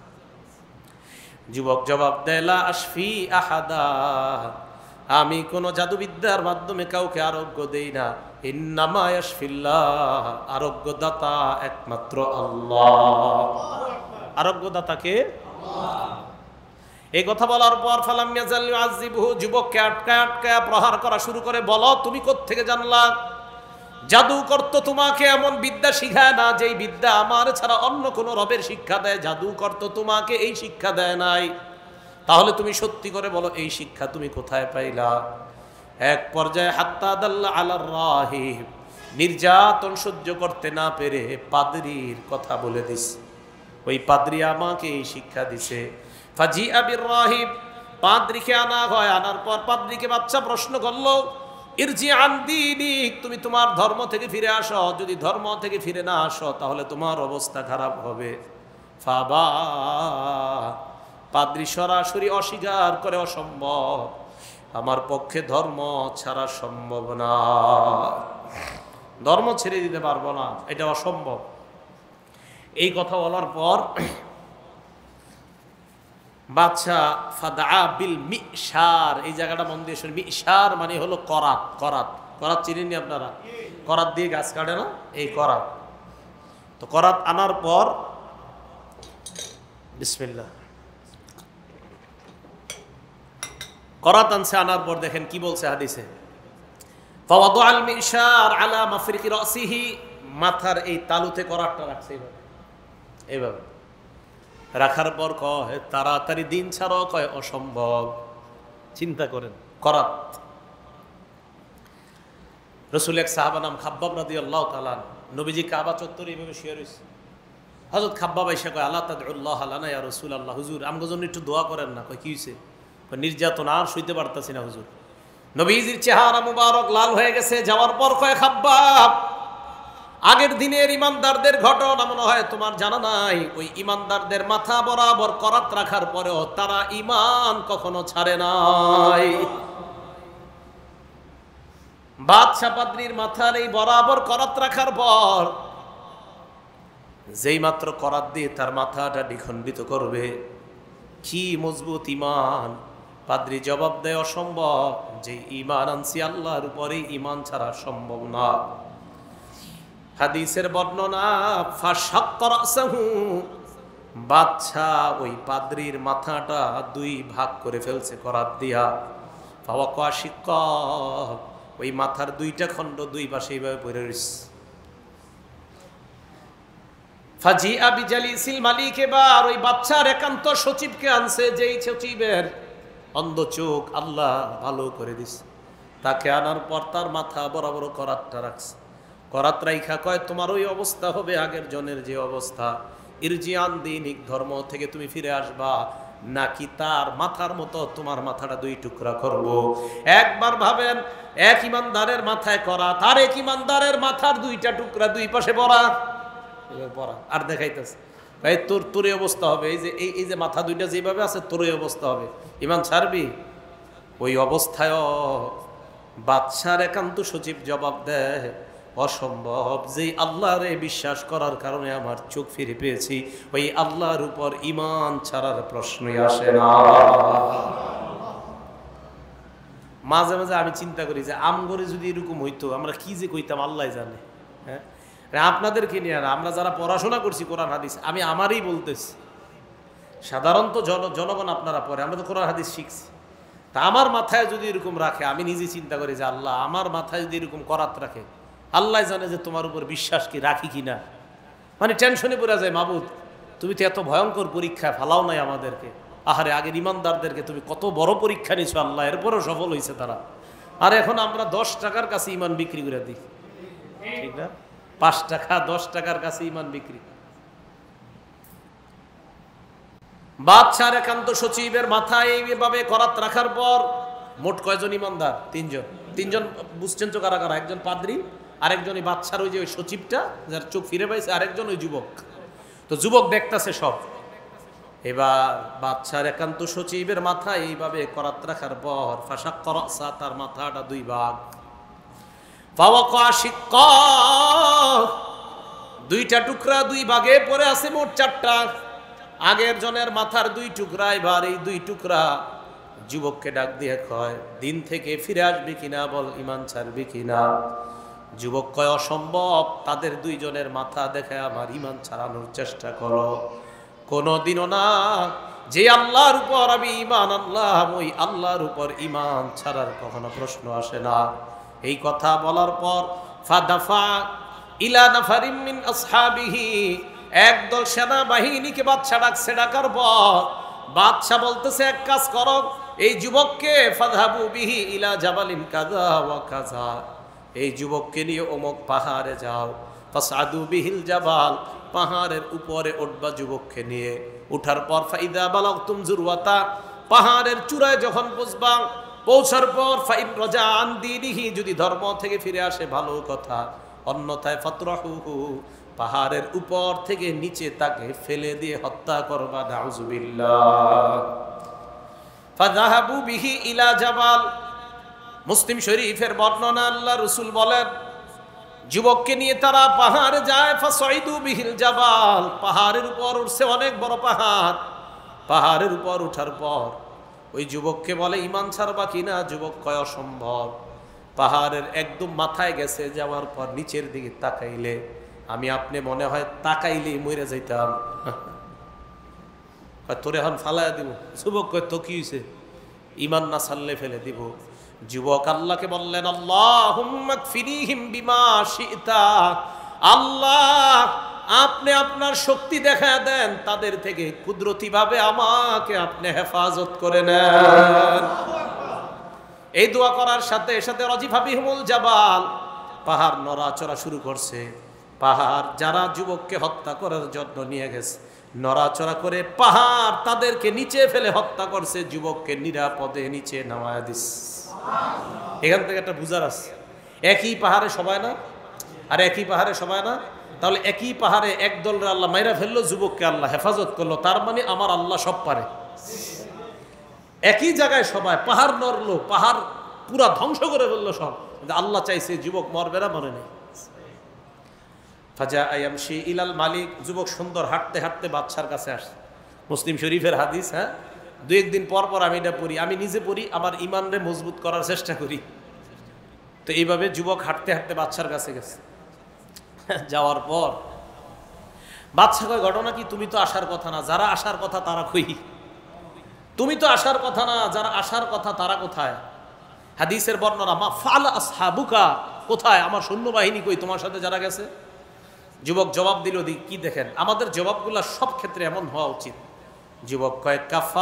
যুবক জবাব দেয়, লা আশফি আহাদা, আমি কোন জাদুবিদ্যার মাধ্যমে কাউকে আরোগ্য দেই না। ইন্নামা ইয়াশফিল্লাহ, আরোগ্যদাতা একমাত্র আল্লাহ। আরোগ্যদাতাকে আল্লাহ। এই কথা বলার পর ফালাম ইয়াজাল ইউআযিবুহু, যুবককে আটকায় আটকায় প্রহার করা শুরু করে। বলো, তুমি কোত্থেকে জানলা? জাদুকর তো তোমাকে এমন বিদ্যা শিখায় না যেই বিদ্যা আমার ছাড়া অন্য কোনো রবের শিক্ষা দেয়। জাদুকর তো তোমাকে এই শিক্ষা দেয় নাই। তাহলে তুমি সত্যি করে বলো, এই শিক্ষা তুমি কোথায় পাইলা? এক পর্যায়ে হাত্তা দাল্লা আলার রাহিব, নির্যাতন সহ্য করতে না পেরে পাদ্রীর কথা বলে দিস, ওই পাদ্রী আমাকে এই শিক্ষা দিছে। ফাজি আবির রাহিব, পাদ্রীকে আনা হয়। আনার পর পাদ্রীকে বাচ্চা প্রশ্ন করলো, ইরজি আন দীনিক, তুমি তোমার ধর্ম থেকে ফিরে আসো। যদি ধর্ম থেকে ফিরে না আসো তাহলে তোমার অবস্থা খারাপ হবে। ফাবা, পাদ্রী সরাসরি অস্বীকার করে, অসম্ভব, আমার পক্ষে ধর্ম ছাড়া সম্ভব না, ধর্ম ছেড়ে দিতে পারবো না, এটা অসম্ভব। এই কথা বলার পর বাদশা ফাদা বিল মিশার, এই জায়গাটা মন দিয়ে শুনে, মিশার মানে হলো করাত। করাত করাত চিনেননি আপনারা? করাত দিয়ে গাছ কাটে না, এই করাত। তো করাত আনার পর বিসমিল্লাহ, করাত আনছে, আনার পর দেখেন কি বলছে হাদিসে, ফাওয়াদাল মিশার আলা মাফরিকি রাসিহি, মাথার এই তালুতে করাতটা রাখছে এইভাবে, এইভাবে রাখার পর কয় তাড়াতাড়ি দিন ছাড়াও, কয় অসম্ভব। চিন্তা করেন, করাত। রসুল এক সাহাবা নাম খাব্বাব রাদিয়াল্লাহু তাআলা, নবীজি কাবা চত্বরে এইভাবে শুয়ে রয়েছে। হযরত খাব্বাব আয়েশা কয় আল্লাহ তাদউল্লাহ লানা ইয়া রাসূলুল্লাহ, হুজুর আমগো জন্য একটু দোয়া করেন না। কয় কি হইছে? কয় নির্যাতন আর সইতে পারতাছি না হুজুর। নবীজির চেহারা মুবারক লাল হয়ে গেছে। যাওয়ার পর কয় খাব্বাব, আগের দিনের ইমানদারদের ঘটনা মনে হয় তোমার জানা নাই। ওই ইমানদারদের মাথা বরাবর করাত রাখার পরেও তারা ইমান কখনো ছাড়ে নাই। বাদশা পাদ্রীর মাথার এই বরাবর করাত রাখার পর যেই মাত্র করাত দিয়ে তার মাথাটা দ্বিখণ্ডিত করবে, কি মজবুত ইমান। পাদ্রী জবাব দেয় অসম্ভব, যে ইমান আনছি আল্লাহর উপরে, ইমান ছাড়া সম্ভব না। হাদিসের বর্ণনা, ফাশাক্কা রাসাহু, বাদশা ওই পাদ্রীর মাথাটা দুই ভাগ করে ফেলছে করাত দিয়া। ফাওয়াকা শিক্কা, ওই মাথার দুইটা খণ্ড দুই পাশে এইভাবে পড়ে রয়েছে। ফাজিআ বিজালিসিল মালিক, এবার ওই বাদশার একান্ত সচিবকে আনছে, যেই সচিবের অন্ধ চোখ আল্লাহ ভালো করে দিছে। তাকে আনার পর তার মাথা বরাবর করাতটা রাখছে। করাত রাইখা কয় তোমার ওই অবস্থা হবে আগের জনের যে অবস্থা, ইরজিআন দীনিক, ধর্ম থেকে তুমি ফিরে আসবা, নাকি তার মাথার মতো তোমার মাথাটা দুই টুকরা করব। একবার ভাবেন, এক ইমানদারের মাথায় করাত, আর এক ইমানদারের মাথার দুইটা টুকরা দুই পাশে পড়া পড়া আর দেখাইতেছে, ভাই তোর তোর অবস্থা হবে, এই যে এই এই যে মাথা দুইটা যেভাবে আছে তোর অবস্থা হবে, ইমান ছাড়বি? ওই অবস্থায় বাদশার একান্ত সচিব জবাব দেয় অসম্ভব, যেই আল্লাহরে বিশ্বাস করার কারণে আমার চোখ ফিরে পেয়েছি, ওই আল্লাহর উপর ইমান ছাড়ার প্রশ্নই আসে না। মাঝে মাঝে আমি চিন্তা করি যে আমগরে যদি এরকম হইতো আমরা কি যে কইতাম আল্লাহ জানে। হ্যাঁ, আপনাদেরকে নিয়ে না, আমরা যারা পড়াশোনা করছি কোরআন হাদিস, আমি আমারই বলতেছি, সাধারণত জন জনগণ আপনারা পড়ে, আমরা তো কোরআন হাদিস শিখছি, তা আমার মাথায় যদি এরকম রাখে, আমি নিজে চিন্তা করি যে আল্লাহ আমার মাথায় যদি এরকম করাত রাখে, আল্লাহ জানে যে তোমার উপর বিশ্বাস কি রাখি কি না। মানে টেনশনে পড়ে যায়, মাবুদ তুমি তো এত ভয়ঙ্কর পরীক্ষায় ফালাও নাই আমাদেরকে, আহারে আগের ইমানদারদেরকে তুমি কত বড় পরীক্ষা নিছো আল্লাহ, এরপরও সফল হয়েছে তারা, আর এখন আমরা দশ টাকার কাছে ইমান বিক্রি করে দিই, ঠিক না? পাঁচ টাকা দশ টাকার কাছে ইমান বিক্রি। বাদশার একান্ত সচিবের মাথায় এইভাবে করাত রাখার পর মোট কয়জন ইমানদার? তিনজন। তিনজন বুঝছেন তো কারা কারা? একজন পাদ্রী, আরেকজন এই বাদশার ওই যে ওই সচিবটা যার চোখ ফিরে পাইছে, আরেকজন ওই যুবক। তো যুবক দেখতেছে সব। এবার বাদশার একান্ত সচিবের মাথায় এইভাবে করাত রাখার পর ফাশাক্কা রাসা, তার মাথাটা দুই ভাগ। ফাওয়াকা শিক্কা, দুইটা টুকরা দুই ভাগে পড়ে আছে, মোট চারটা। আগের জনের মাথার দুই টুকরা, এবার এই দুই টুকরা। যুবককে ডাক দিয়ে কয় দিন থেকে ফিরে আসবি কিনা, বল ইমান ছাড়বি কিনা। যুবক কয় অসম্ভব, তাদের দুইজনের মাথা দেখে আমার ইমান ছাড়ানোর চেষ্টা করো। কোনদিনও না, যে আল্লাহর উপর আমি ইমান আনলাম, ওই আল্লাহর উপর ইমান ছাড়ার কখনো প্রশ্ন আসে না। এই কথা বলার পর ফাদাফা ইলা নাফারিম মিন আসহাবিহি, একদল সেনাবাহিনীকে বাদশা ডাকছে। ডাকার পর বাদশা বলতেছে এক কাজ করো, এই যুবককে ফাযহাবু বিহি ইলা জাবালিন কাযা ওয়া কাযা, এই যুবককে নিয়ে অমুক পাহাড়ে যাও। ফাসআদু বিহিল জাবাল, পাহাড়ের উপরে উঠবা যুবককে নিয়ে। উঠার পর ফাইদা বালাগতুম যুরওয়াতা, পাহাড়ের চূড়ায় যখন পৌঁছবা, পৌঁছার পর ফাইন রাজা আন দীনিহি, যদি ধর্ম থেকে ফিরে আসে ভালো কথা, অন্যথায় ফাতরাহুহু, পাহাড়ের উপর থেকে নিচে তাকে ফেলে দিয়ে হত্যা করবা। নাউযুবিল্লাহ। ফাযাহাবু বিহি ইলা জাবাল, মুসলিম শরীফের বর্ণনা, আল্লাহ রাসূল বলেন যুবককে নিয়ে তারা পাহাড়ে যায়। ফাসাইদু বিহিল জাবাল, পাহাড়ের উপর উঠছে, অনেক বড় পাহাড়। পাহাড়ের উপর উঠার পর ওই যুবককে বলে ঈমান ছাড়বা কিনা? যুবক কয় অসম্ভব। পাহাড়ের একদম মাথায় গেছে, যাওয়ার পর নিচের দিকে তাকাইলে আমি আপনি মনে হয় তাকাইলে মরে যাইতাম। তোরে এখন ফালাইয়া দিব। যুবক কয় তো কি হইছে? ঈমান না ছাড়লে ফেলে দিব। যুবক আল্লাহকে বললেন, আল্লাহুম্মা কফিরিহিম বিমা শি'তা, আল্লাহ আপনি আপনার শক্তি দেখায় দেন, তাদের থেকে কুদরতি ভাবে আমাকে আপনি হেফাজত করে নেন। এই দোয়া করার সাথে সাথে রাজিফা বিহিমুল জাবাল, পাহাড় নড়াচড়া শুরু করছে। পাহাড় যারা যুবককে হত্যা করার জন্য নিয়ে গেছে নড়াচড়া করে পাহাড় তাদেরকে নিচে ফেলে হত্যা করছে, যুবককে নিরাপদে নিচে নামায়া দিচ্ছে। এখান থেকে একটা বুঝার আছে, একই পাহাড়ে সবাই না, আর একই পাহাড়ে সবাই না। তাহলে একই পাহাড়ে একদল আল্লাহ মাইরা ফেললো, যুবককে আল্লাহ হেফাজত করলো, তার মানে আমার আল্লাহ সব পারে। একই জায়গায় সবাই, পাহাড় নড়লো, পাহাড় পুরা ধ্বংস করে ফেললো সব, কিন্তু আল্লাহ চাইছে যুবক মরবে না, মরে নেই। ফাজা আয়ামশি ইলাল মালিক, যুবক সুন্দর হাঁটতে হাঁটতে বাদশার কাছে আসে। মুসলিম শরীফের হাদিস। হ্যাঁ, দু একদিন পর পর আমি এটা পড়ি, আমি নিজে পড়ি, আমার ইমানরে মজবুত করার চেষ্টা করি। তো এইভাবে যুবক হাঁটতে হাঁটতে বাদশার কাছে গেছে। যাওয়ার পর বাদশা কয়, ঘটনা কি? তুমি তো আসার কথা না, যারা আসার কথা তারা কই? তুমি তো আসার কথা না, যারা আসার কথা তারা কোথায়? হাদিসের বর্ণনা, মা ফাআলা আসহাবুকা, কোথায় আমার সৈন্যবাহিনী কই, তোমার সাথে যারা গেছে? যুবক জবাব দিল, দি কি দেখেন আমাদের জবাবগুলো সব ক্ষেত্রে এমন হওয়া উচিত। যুবক কয়,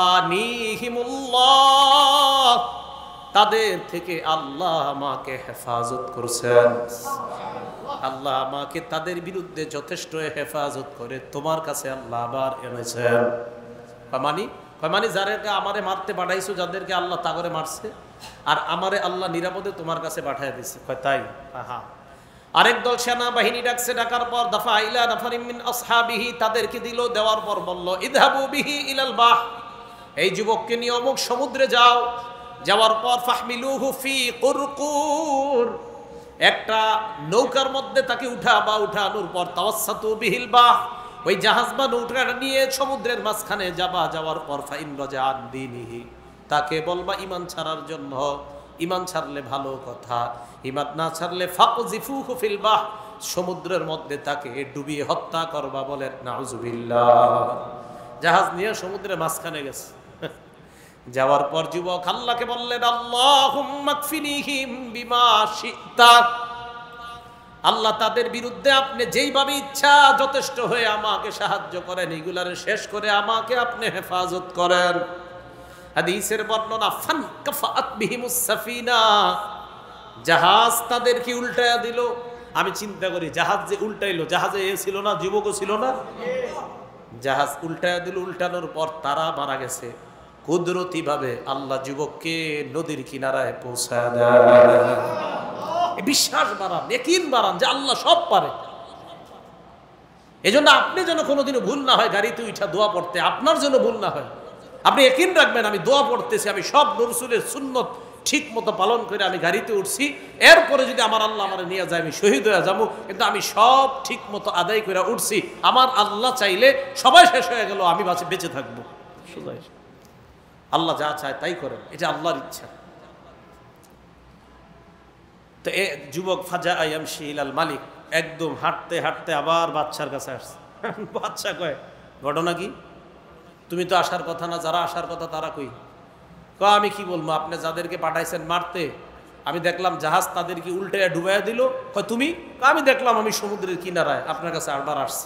কাফানিহিমুল্লাহ, তাদের থেকে আল্লাহ আমাকে হেফাজত করছেন। আল্লাহ আমাকে তাদের বিরুদ্ধে যথেষ্ট হেফাজত করে তোমার কাছে আল্লাহ আবার এনেছেন। মানি মানে যাদেরকে আমারে মারতে পাঠাইছো, যাদেরকে আল্লাহ তাগরে মারছে, আর আমারে আল্লাহ নিরাপদে তোমার কাছে পাঠিয়ে দিচ্ছে। কয় তাই? আহা। আরেক দল সেনা বাহিনী ডাকছে, ডাকার পর দাফা ইলা নাফারিম মিন আসহাবিহি, তাদেরকে দিল, দেওয়ার পর বলল, ইযহাবু বিহি ইলাল বাহ, এই যুবককে নিয়ে অমুক সমুদ্রে যাও। যাওয়ার পর ফাহমিলুহু ফি কুরকুর, একটা নৌকার মধ্যে তাকে উঠা বা উঠানোর পর তাওয়াসসাতু বিহিল বাহ, ওই জাহাজ বা নৌকাটা নিয়ে সমুদ্রের মাঝখানে যাবা। যাওয়ার পর ফাইন রাজাআন দীনিহি, তাকে বলবা ঈমান ছাড়ার জন্য। ঈমান ছাড়লে ভালো কথা, ঈমান না ছাড়লে ফাকজিফুহু ফিল বাহ, সমুদ্রের মধ্যে তাকে ডুবিয়ে হত্যা করবা। বলেন নাউযুবিল্লাহ। জাহাজ নিয়ে সমুদ্রের মাঝখানে গেছে। যাওয়ার পর যুবক আল্লাহকে বললেন, আল্লাহুম্মা কফিনিহিম বিমা শি'তা, আল্লাহ তাদের বিরুদ্ধে আপনি যেইভাবে ইচ্ছা যথেষ্ট হয়ে আমাকে সাহায্য করেন, এগুলারে শেষ করে আমাকে আপনি হেফাজত করেন। হাদিসের বর্ণনা, ফান কাফাআত বিহিমুস সাফিনা, জাহাজ তাদেরকে উল্টায়া দিল। আমি চিন্তা করি, জাহাজ যে উল্টাইলো, জাহাজে এ ছিল না, যুবকও ছিল না, জাহাজ উল্টায়া দিল। উল্টানোর পর তারা মারা গেছে। কুদরতি ভাবে আল্লাহ যুবককে নদীর কিনারায় পৌঁছায় দেয়। বিশ্বাস বাড়ান, ইয়াকিন বাড়ান যে আল্লাহ সব পারে। এজন্য আপনি যেন কোনোদিনও ভুল না হয় গাড়িতে উঠা দোয়া পড়তে, আপনার যেন ভুল না হয়। আপনি ইয়াকিন রাখবেন, আমি দোয়া পড়তেছি, আমি সব রাসূলের সুন্নত ঠিক মতো পালন করে আমি গাড়িতে উঠছি, এরপরে যদি আমার আল্লাহ আমার নিয়ে যায় আমি শহীদ হয়ে যাবো, কিন্তু আমি সব ঠিক মতো আদায় করে উঠছি। আমার আল্লাহ চাইলে সবাই শেষ হয়ে গেল, আমি বাঁচে বেঁচে থাকবো। আল্লাহ যা চায় তাই করেন, এটা আল্লাহর ইচ্ছা। তো এ যুবক ফাজা আয়ামশি ইলাল মালিক, একদম হাঁটতে হাঁটতে আবার বাদশার কাছে আসছে। বাদশা কয়, ঘটনা কি? তুমি তো আসার কথা না, যারা আসার কথা তারা কই? কয়, আমি কি বলবো, আপনি যাদেরকে পাঠাইছেন মারতে, আমি দেখলাম জাহাজ তাদেরকে উল্টে ডুবাইয়া দিল। কয় তুমি? আমি দেখলাম, আমি সমুদ্রের কিনারায় আপনার কাছে আবার আসছি।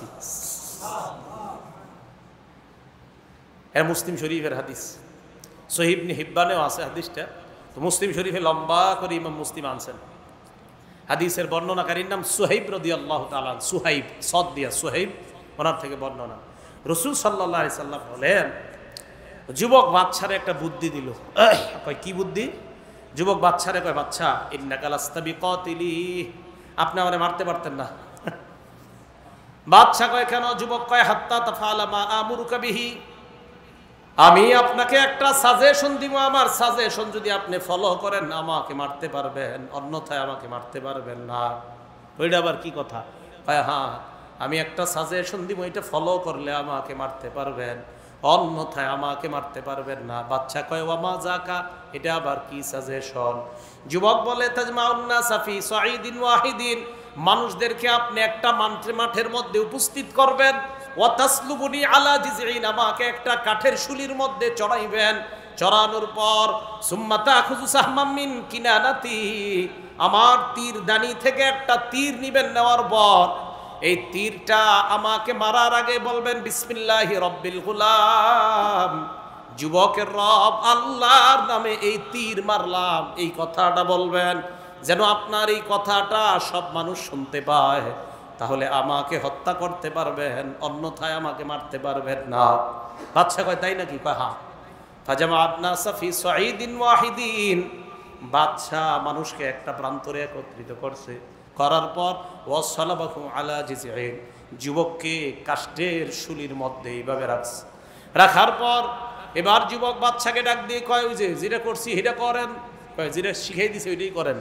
এর মুসলিম শরীফের হাদিস, সহিহ ইবনে হিব্বানেও আছে হাদিসটা। তো মুসলিম শরীফে লম্বা করে ইমাম মুসলিম আনছেন। হাদিসের বর্ণনাকারীর নাম সুহাইব রাদিয়াল্লাহু তাআলা, সুহাইব সদ দিয়া সুহাইব, ওনার থেকে বর্ণনা। রাসূল সাল্লাল্লাহু আলাইহি সাল্লাম বলেন, যুবক বাদশারে একটা বুদ্ধি দিল। কয় কি বুদ্ধি? যুবক বাদশারে কয়, বাদশা ইন্নাকা লাস্তা বিকাতিলি, আপনি আমারে মারতে পারতেন না। বাদশা কয় কেন? যুবক কয়, হাত্তা তাফআলা মা আমুরুকা বিহি, আমি আপনাকে একটা সাজেশন দিব, আমার সাজেশন যদি আপনি ফলো করেন আমাকে মারতে পারবেন, অন্যথায় আমাকে মারতে পারবেন না। ওইটা আবার কি কথা? হ্যাঁ, আমি একটা সাজেশন দিব, এটা ফলো করলে আমাকে মারতে পারবেন, অন্যথায় আমাকে মারতে পারবেন না। বাচ্চা কয় ওয়ামা জাকা, এটা আবার কি সাজেশন? যুবক বলে তাজমাউন নাসা ফি সাঈদিন ওয়াহিদিন, মানুষদেরকে আপনি একটা মাঠের মধ্যে উপস্থিত করবেন, ওয়া তাসলুবুনি আলা জিজঈন, আমাকে একটা কাঠের শুলির মধ্যে চড়াইবেন, চড়ানোর পর সুম্মা তাখুযু সাহমাম মিন কিনানাতি, আমার তীর দানি থেকে একটা তীর নিবেন, নেওয়ার পর এই তীরটা আমাকে মারার আগে বলবেন বিসমিল্লাহি রব্বিল গুলাম, যুবকের রব আল্লাহর নামে এই তীর মারলাম, এই কথাটা বলবেন, যেন আপনার এই কথাটা সব মানুষ শুনতে পায়, তাহলে আমাকে হত্যা করতে পারবেন, অন্যথায় আমাকে মারতে পারবেন না। বাদশা কয় তাই নাকি? কয় হ্যাঁ। ফাজামাআত নাসা ফি সাঈদিন ওয়াহিদিন, বাদশা মানুষকে একটা প্রান্তরে একত্রিত করছে, করার পর ওয়াসালাবাহু আলা জিজঈন, যুবককে কাষ্ঠের শুলির মধ্যে এইভাবে রাখছে। রাখার পর এবার যুবক বাদশাকে ডাক দিয়ে কয়, ওই যে যেটা করছি সেটা করেন। কয় যেটা শিখাই দিছে ওইটাই করেন।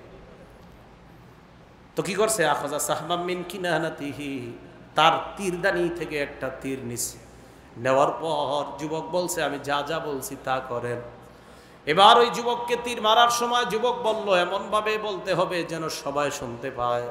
তো কি করছে? আখাযা সাহমাম মিন কিনানাতিহি, তার তীরদানি থেকে একটা তীর নিছে। নেওয়ার পর যুবক বলছে আমি যা যা বলছি তা করেন। এবার ওই যুবককে তীর মারার সময় যুবক বলল এমন ভাবে বলতে হবে যেন সবাই শুনতে পায়।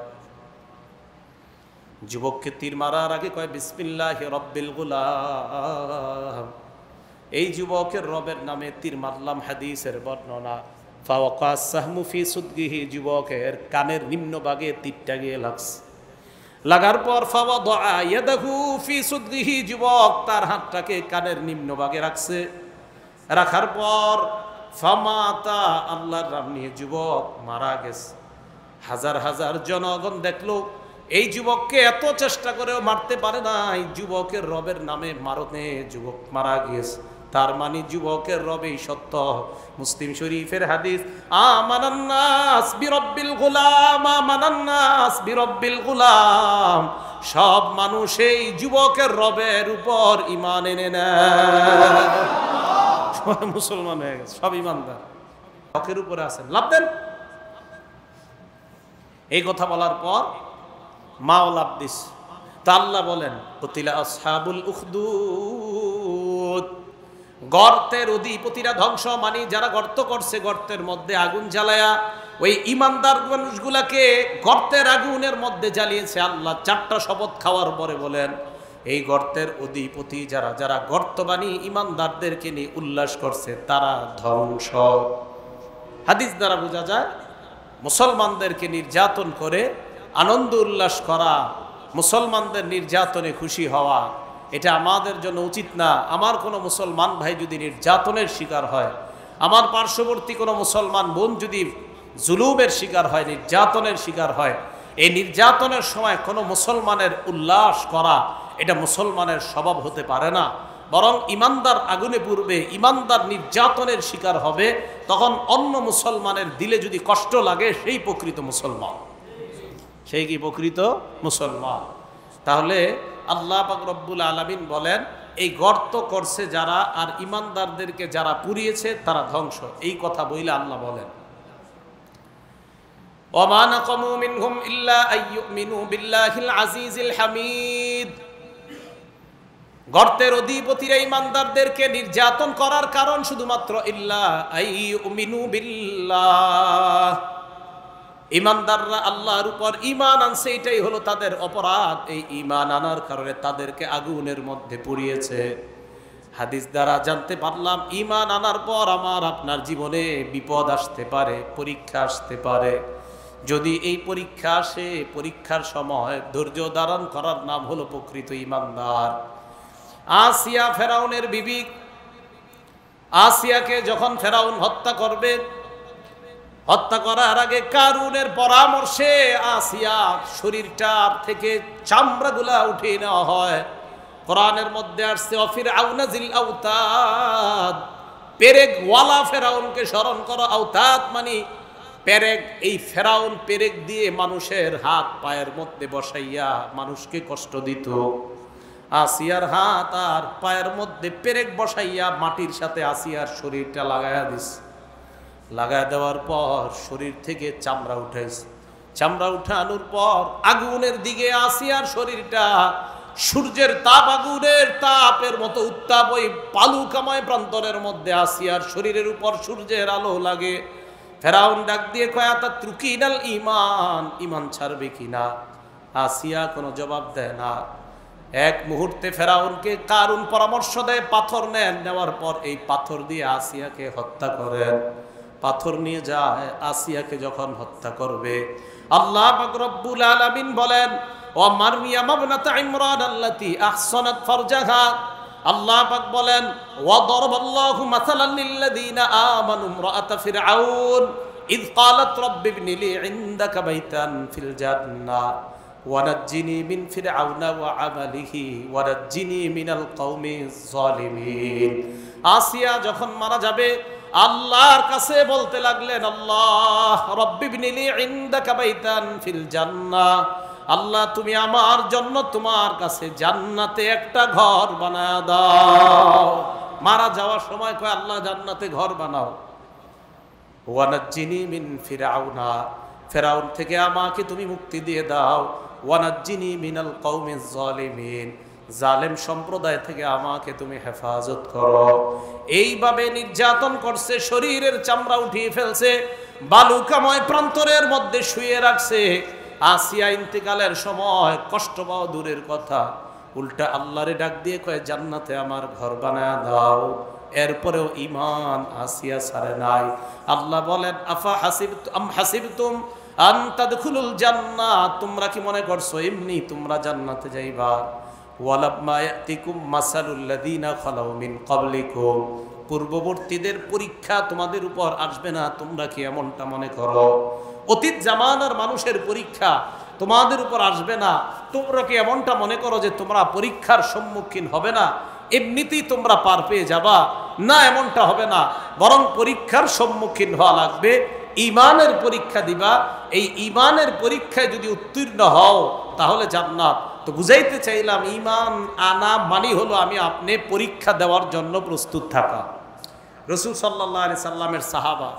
যুবককে তীর মারার আগে কয় বিসমিল্লাহি রব্বিল গুলাম, এই যুবকের রবের নামে তীর মারলাম। হাদিসের বর্ণনা, ফাওয়াকা সাহমু ফি সুদগিহি, যুবকের কানের নিম্নভাগে তীরটা গিয়ে লাগছে। লাগার পর ফাওয়াদা ইয়াদাহু ফি সুদগিহি, যুবক তার হাতটাকে কানের নিম্নভাগে রাখছে। রাখার পর ফামাতা, আল্লাহর নাম নিয়ে যুবক মারা গেছে। হাজার হাজার জনগণ দেখলো এই যুবককে এত চেষ্টা করেও মারতে পারে না, এই যুবকের রবের নামে মারতে যুবক মারা গিয়েছে। তার মানে যুবকের রবেই সত্য। মুসলিম শরীফের হাদিস, আমানান নাস বিরব্বিল গুলাম, আমানান নাস বিরব্বিল গুলাম, সব মানুষ এই যুবকের রবের উপর ঈমান এনে নেয়। মুসলমান হয়ে গেছে, সব ইমানদার, হকের উপরে আছেন, লাভ দেন। এই কথা বলার পর মাও লাভ দিস। তা আল্লাহ বলেন কুতিলা আসহাবুল উখদুদ, গর্তের অধিপতিরা ধ্বংস, মানে যারা গর্ত করছে গর্তের মধ্যে আগুন জ্বালায়া ওই ইমানদার মানুষগুলাকে গর্তের আগুনের মধ্যে জ্বালিয়েছে। আল্লাহ চারটা শপথ খাওয়ার পরে বলেন এই গর্তের অধিপতি যারা যারা গর্ত বানিয়ে ইমানদারদেরকে নিয়ে উল্লাস করছে তারা ধ্বংস। হাদিস দ্বারা বোঝা যায় মুসলমানদেরকে নির্যাতন করে আনন্দ উল্লাস করা, মুসলমানদের নির্যাতনে খুশি হওয়া, এটা আমাদের জন্য উচিত না। আমার কোনো মুসলমান ভাই যদি নির্যাতনের শিকার হয়, আমার পার্শ্ববর্তী কোনো মুসলমান বোন যদি জুলুমের শিকার হয়, নির্যাতনের শিকার হয়, এই নির্যাতনের সময় কোনো মুসলমানের উল্লাস করা এটা মুসলমানের স্বভাব হতে পারে না। বরং ইমানদার আগুনে পূর্বে ইমানদার নির্যাতনের শিকার হবে, তখন অন্য মুসলমানের দিলে যদি কষ্ট লাগে সেই প্রকৃত মুসলমান, সেই কি প্রকৃত মুসলমান। তাহলে আল্লাহ পাক রব্বুল আলামিন বলেন এই গর্ত করছে যারা আর ইমানদারদেরকে যারা পুড়িয়েছে তারা ধ্বংস। এই কথা বইলে আল্লাহ বলেন ওমা নাকামু মিনহুম ইল্লা আইয়ুমিনু বিল্লাহিল আজিজিল হামিদ, গর্তের অধিপতিরা ইমানদারদেরকে নির্যাতন করার কারণ শুধুমাত্র ইল্লা আইয়ুমিনু বিল্লাহ, ইমানদাররা আল্লাহর উপর ঈমান আনছে, এটাই হলো তাদের অপরাধ। এই ঈমান আনার কারণে তাদেরকে আগুনের মধ্যে পুড়িয়েছে। হাদিস দ্বারা জানতে পারলাম ঈমান আনার পর আমার আপনার জীবনে বিপদ আসতে পারে, পরীক্ষা আসতে পারে। যদি এই পরীক্ষা আসে, পরীক্ষার সময় ধৈর্য ধারণ করার নাম হলো প্রকৃত ঈমানদার। আসিয়া ফেরাউনের বিবি, আসিয়াকে যখন ফেরাউন হত্যা করবে, হত্যা করার আগে কারুনের পরামর্শে আসিয়া শরীরটার থেকে চামড়াগুলা উঠিয়ে নেওয়া হয়। কোরআনের মধ্যে আসছে ফিরআউন জিল আওতাদ, পেরেক ওয়ালা ফেরাউনকে স্মরণ করো। আওতাদ মানে পেরেক। এই ফেরাউন পেরেক দিয়ে মানুষের হাত পায়ের মধ্যে বসাইয়া মানুষকে কষ্ট দিত। আসিয়ার হাত আর পায়ের মধ্যে পেরেক বসাইয়া মাটির সাথে আসিয়ার শরীরটা লাগাইয়া দিস। লাগাই দেওয়ার পর শরীর থেকে চামড়া উঠেছে। চামড়া উঠানোর পর আগুনের দিকে আসিয়ার শরীরটা সূর্যের তাপ আগুনের তাপের মতো উত্তাপ ওই বালুকাময় প্রান্তরের মধ্যে আসিয়ার শরীরের উপর সূর্যের আলো লাগে। ফেরাউন ডাক দিয়ে কয় আতা ত্রুকিনাল ঈমান, ঈমান ছাড়বে কিনা? আসিয়া কোনো জবাব দেয় না। এক মুহূর্তে ফেরাউনকে কারুন পরামর্শ দেয়, পাথর নেন, নেওয়ার পর এই পাথর দিয়ে আসিয়াকে হত্যা করেন। পাথর নিয়ে যায়, আসিয়াকে যখন হত্যা করবে, আল্লাহ পাক রব্বুল আলামিন বলেন ও মারইয়াম ইবনাত ইমরান আল্লাতী আহসানাত ফারজাহা, আল্লাহ পাক বলেন ওয়া দারাবাল্লাহু মাসালান লিল্লাযীনা আমানু ইমরাআত ফিরআউন ইয ক্বালাত রাব্বি ইবনি লি ইনদাকা বাইতান ফিল জান্নাহ ওয়ানাজ্জিনি মিন ফিরআউনা ওয়া আমালিহি ওয়ানাজ্জিনি মিনাল কওমিজ যালিমিন। আসিয়া যখন মারা যাবে আল্লাহর কাছে বলতে লাগলেন, আল্লাহ রাব্বি ইবনি লি ইনদাকা বাইতান ফিল জান্নাহ, আল্লাহ তুমি আমার জন্য তোমার কাছে জান্নাতে একটা ঘর বানায় দাও। মারা যাওয়ার সময় কয় আল্লাহ জান্নাতে ঘর বানাও। ওয়ানাজ্জিনি মিন ফিরআউনা, ফেরাউন থেকে আমাকে তুমি মুক্তি দিয়ে দাও। ওয়ানাজ্জিনি মিনাল কওমিজ যালিমিন, জালেম সম্প্রদায় থেকে আমাকে তুমি হেফাজত করো। এইভাবে নির্যাতন করছে, শরীরের চামড়া উঠিয়ে ফেলছে, বালুকাময় প্রান্তরের মধ্যে শুয়ে রাখছে। আসিয়া ইন্তেকালের সময় কষ্ট পাওয়া দূরের কথা, উল্টা আল্লাহরে ডাক দিয়ে কয় জান্নাতে আমার ঘর বানায় দাও। এরপরেও ঈমান আসিয়া ছাড়ে নাই। আল্লাহ বলেন আফা হাসিবতুম আম হাসিবতুম আন তাদখুলুল জান্নাহ, তোমরা কি মনে করছো এমনি তোমরা জান্নাতে যাইবা? ওয়ালাম্মা ইয়াতিকুম মাসালুল লাযীনা খালাউ মিন ক্বাবলিকুম, পূর্ববর্তীদের পরীক্ষা তোমাদের উপর আসবে না, তোমরা কি এমনটা মনে করো? অতীত জামানার মানুষের পরীক্ষা তোমাদের উপর আসবে না, তোমরা কি এমনটা মনে করো যে তোমরা পরীক্ষার সম্মুখীন হবে না, এমনিতেই তোমরা পার পেয়ে যাবা? না, এমনটা হবে না, বরং পরীক্ষার সম্মুখীন হওয়া লাগবে। ঈমানের পরীক্ষা দিবা, এই ঈমানের পরীক্ষায় যদি উত্তীর্ণ হও তাহলে জান্নাত। তো বুঝাইতে চাইলাম ঈমান আনা মানে হলো আমি আপনি পরীক্ষা দেওয়ার জন্য প্রস্তুত থাকা। রাসূল সাল্লাল্লাহু আলাইহি সাল্লামের সাহাবা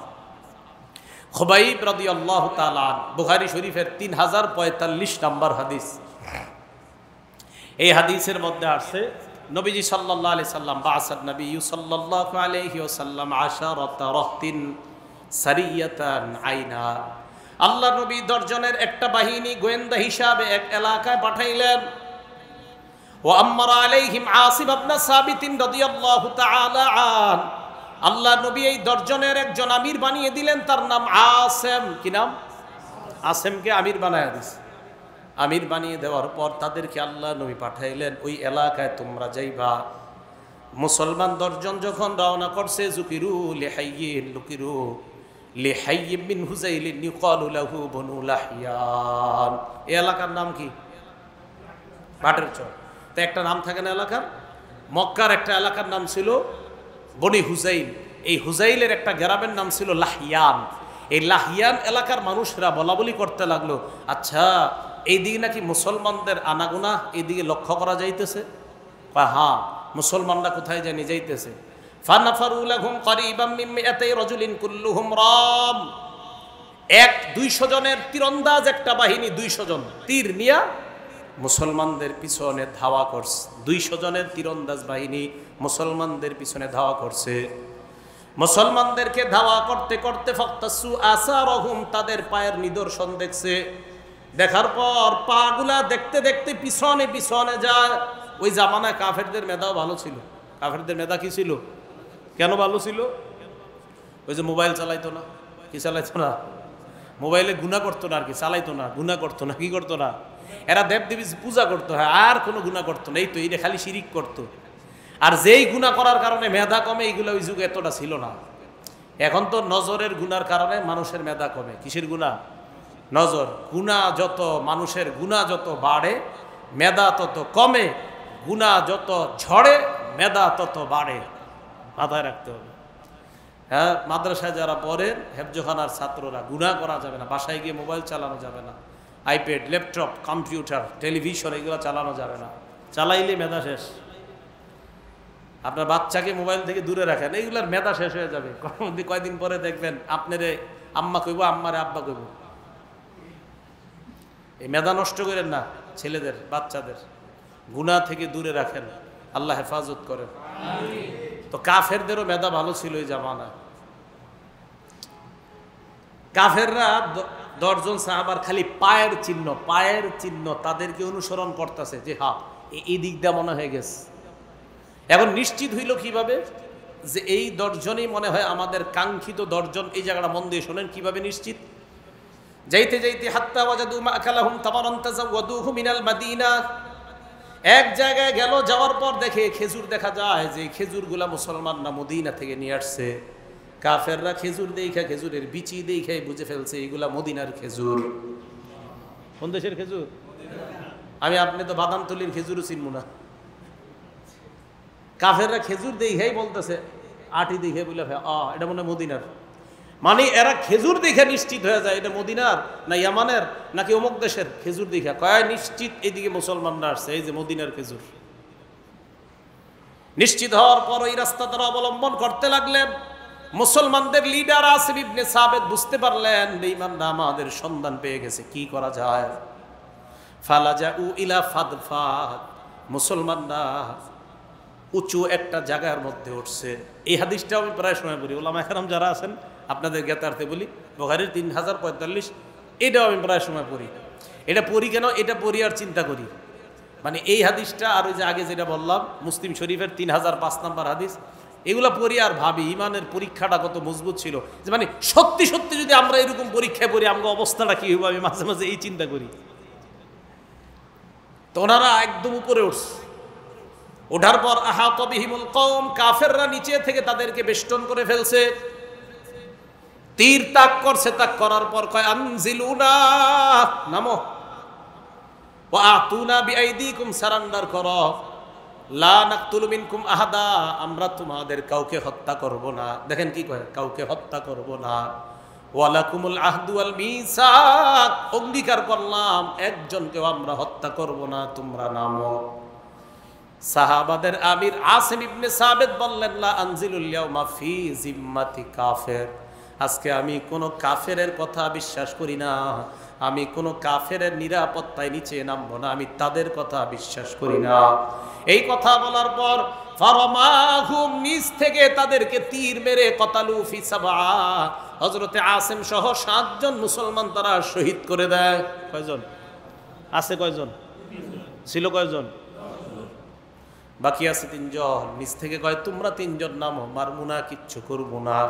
খুবাইব রাদিয়াল্লাহু তাআলা, বুখারী শরীফের তিন হাজার পঁয়তাল্লিশ নম্বর হাদিস। এই হাদিসের মধ্যে আসছে নবীজি সাল্লাল্লাহু আলাইহি সাল্লাম বাসাত নবী সাল্লাল্লাহু আলাইহি ওয়াসাল্লাম আশারাতা রাহতিন সারিয়াতান আইনা, আল্লাহ নবী দশজনের একটা বাহিনী গোয়েন্দা হিসাবে এক এলাকায় পাঠাইলেন। ওয়া আম্মারা আলাইহিম আসিব ইবনে সাবিত রাদিয়াল্লাহু তাআলা আন, আল্লাহ নবী এই দশজনের একজন আমির বানিয়ে দিলেন, তার নাম আসেম। কি নাম? আসেমকে আমির বানায় দিছে। আমির বানিয়ে দেওয়ার পর তাদেরকে আল্লাহ নবী পাঠাইলেন ওই এলাকায় তোমরা যাইবা। মুসলমান দশজন যখন রওনা করছে, জুকিরু লিহাইয়িন লুকিরু লিহাইয়্যিম মিন হুযাইলিন ইউকালু লাহু বনু লাহইয়ান। এই এলাকার নাম কি? বাটের চর। তো একটা নাম থাকে না এলাকার? মক্কার একটা এলাকার নাম ছিল বনি হুযাইল, এই হুযাইলের একটা গ্রামের নাম ছিল লাহইয়ান। এই লাহইয়ান এলাকার মানুষরা বলা বলি করতে লাগলো, আচ্ছা এইদিকে নাকি মুসলমানদের আনাগোনা এইদিকে লক্ষ্য করা যাইতেছে। হ্যাঁ, মুসলমানরা কোথায় জানি যাইতেছে। ফানাফারু লাহুম করিবাম মিন মিআতাই রাজুলিন কুল্লুহুম রাম, এক দুইশো জনের তীরন্দাজ একটা বাহিনী, দুইশো জন তীর নিয়া মুসলমানদের পিছনে ধাওয়া করছে। দুইশো জনের তীরন্দাজ বাহিনী মুসলমানদের পিছনে ধাওয়া করছে। মুসলমানদেরকে ধাওয়া করতে করতে ফাক্তাসু আসারহুম, তাদের পায়ের নিদর্শন দেখছে। দেখার পর পাগুলা দেখতে দেখতে পিছনে পিছনে যায়। ওই জামানায় কাফেরদের মেধাও ভালো ছিল। কাফেরদের মেধা কি ছিল? কেন ভালো ছিল? ওই যে মোবাইল চালাইতো না, কি চালাইতো না, মোবাইলে গুনাহ করতো না, আর কি চালাইতো না, গুনাহ করতো না, কি করতো না, এরা দেব দেবী পূজা করতো, হ্যাঁ, আর কোনো গুনাহ করতো না। এই তো এইটা খালি শিরিক করতো। আর যেই গুনাহ করার কারণে মেধা কমে, এইগুলো ওই যুগে এতটা ছিল না। এখন তো নজরের গুনার কারণে মানুষের মেধা কমে। কিসের গুনাহ? নজর। গুনাহ যত, মানুষের গুনাহ যত বাড়ে মেধা তত কমে, গুনাহ যত ঝড়ে মেধা তত বাড়ে। মাথায় রাখতে হবে। হ্যাঁ, মাদ্রাসায় যারা পড়েন, হেফজখানার ছাত্ররা, গুনাহ করা যাবে না, বাসায় গিয়ে মোবাইল চালানো যাবে না, আইপ্যাড, ল্যাপটপ, কম্পিউটার, টেলিভিশন এগুলো চালানো যাবে না। চালাইলে মেধা শেষ। আপনার বাচ্চাকে মোবাইল থেকে দূরে রাখেন, এইগুলোর মেধা শেষ হয়ে যাবে। কয়দিন পরে দেখবেন আপনারে আম্মা কইব, আম্মারে আব্বা কইব। এই মেধা নষ্ট করেন না ছেলেদের, বাচ্চাদের। গুনাহ থেকে দূরে রাখেন, আল্লাহ হেফাজত করেন। তো কাফেরদেরও মেধা ভালো ছিল এই জামানায়। কাফেররা দশজন সাহাবার খালি পায়ের চিহ্ন পায়ের চিহ্ন তাদেরকে অনুসরণ করতেছে যে হ্যাঁ এই দিক দিয়ে মনে হয়ে গেছে। এখন নিশ্চিত হইল কিভাবে যে এই দশজনই মনে হয় আমাদের কাঙ্ক্ষিত দশজন। এই জায়গাটা মন দিয়ে শোনেন কিভাবে নিশ্চিত। যাইতে যাইতে হাত্তা ওয়াজাদু মাআকালাহুম তামারান তাযাওয়াদুহু মিনাল মাদিনা, এক জায়গায় গেল, যাওয়ার পর দেখে খেজুর দেখা যায় যে খেজুরগুলা মুসলমানরা মদিনা থেকে নিয়ে আসছে। কাফেররা খেজুর দেখা খেজুরের বিচি দেখাই বুঝে ফেলছে এগুলা মদিনার খেজুর। কোন দেশের খেজুর? আমি আপনি তো বাদামতলির খেজুরও চিনব না। কাফেররা খেজুর দেখাই বলতেছে, আটি দেখে বলে আ এটা মনে মদিনার। মানে এরা খেজুর দেখে নিশ্চিত হয়ে যায় এটা মদিনার না ইয়ামানের নাকি অমুক দেশের। খেজুর দেখা কয় নিশ্চিত এইদিকে মুসলমানরা আসছে, এই যে মদিনার খেজুর। নিশ্চিত হওয়ার পর ওই রাস্তা তারা অবলম্বন করতে লাগলেন। মুসলমানদের লিডার আসিফ ইবনে সাবিত বুঝতে পারলেন বেঈমানরা আমাদের সন্ধান পেয়ে গেছে, কি করা যায়। ফালাজাউ ইলা ফাদফাদ, মুসলমানরা উঁচু একটা জায়গার মধ্যে উঠছে। এই হাদিসটা আমি প্রায় সময় বলি, ওলামা কেরাম যারা আছেন আপনাদের জ্ঞাতার্থে বলি, বুখারীর তিন হাজার পঁয়তাল্লিশ এটাও আমি প্রায় সময় পড়ি। এটা পড়ি কেন, এটা পড়ি আর চিন্তা করি। মানে এই হাদিসটা আর ওই যে আগে যেটা বললাম মুসলিম শরীফের তিন হাজার পাঁচ নম্বর হাদিস, এগুলো পড়ি আর ভাবি ইমানের পরীক্ষাটা কত মজবুত ছিল। যে মানে সত্যি সত্যি যদি আমরা এরকম পরীক্ষায় পড়ি আমার অবস্থাটা কি হইব, আমি মাঝে মাঝে এই চিন্তা করি। তো ওনারা একদম উপরে উঠছে। ওঠার পর আহাত বিহিমুল কওম, কাফেররা নিচে থেকে তাদেরকে বেষ্টন করে ফেলছে। তীর তাক করছে, তাক করার পর কয় আনজিলুনা, নামো, ওয়া আতুনা বিআইদিকুম, সারেন্ডার করো, লা নাকতুলু মিনকুম আহাদা, আমরা তোমাদের কাউকে হত্যা করব না। দেখেন কি কয়, কাউকে হত্যা করব না। ওয়ালাকুমুল আহদু ওয়াল মিসাক, অঙ্গীকার করলাম একজনকেও আমরা হত্যা করব না, তোমরা নামো। সাহাবাদের আমির আসিম ইবনে সাবিত বললেন লা আনজিলুল ইয়াউমা ফি জিম্মাতি কাফের, আজকে আমি কোনো কাফেরের কথা বিশ্বাস করি না, আমি কোনো কাফেরের নিরাপত্তায় নিচে নামবো না, আমি তাদের কথা বিশ্বাস করি না। এই কথা বলার পর ফারামাহুম, নিচ থেকে তাদেরকে তীর মেরে কতালু ফি সাবআ, হযরতে আসিম সহ সাতজন মুসলমান তারা শহীদ করে দেয়। কয়জন আছে? কয়জন ছিল? কয়জন? বাকি আছে তিনজন। নিচ থেকে কয় তোমরা তিনজন নামো, মারবো না, কিচ্ছু করবো না।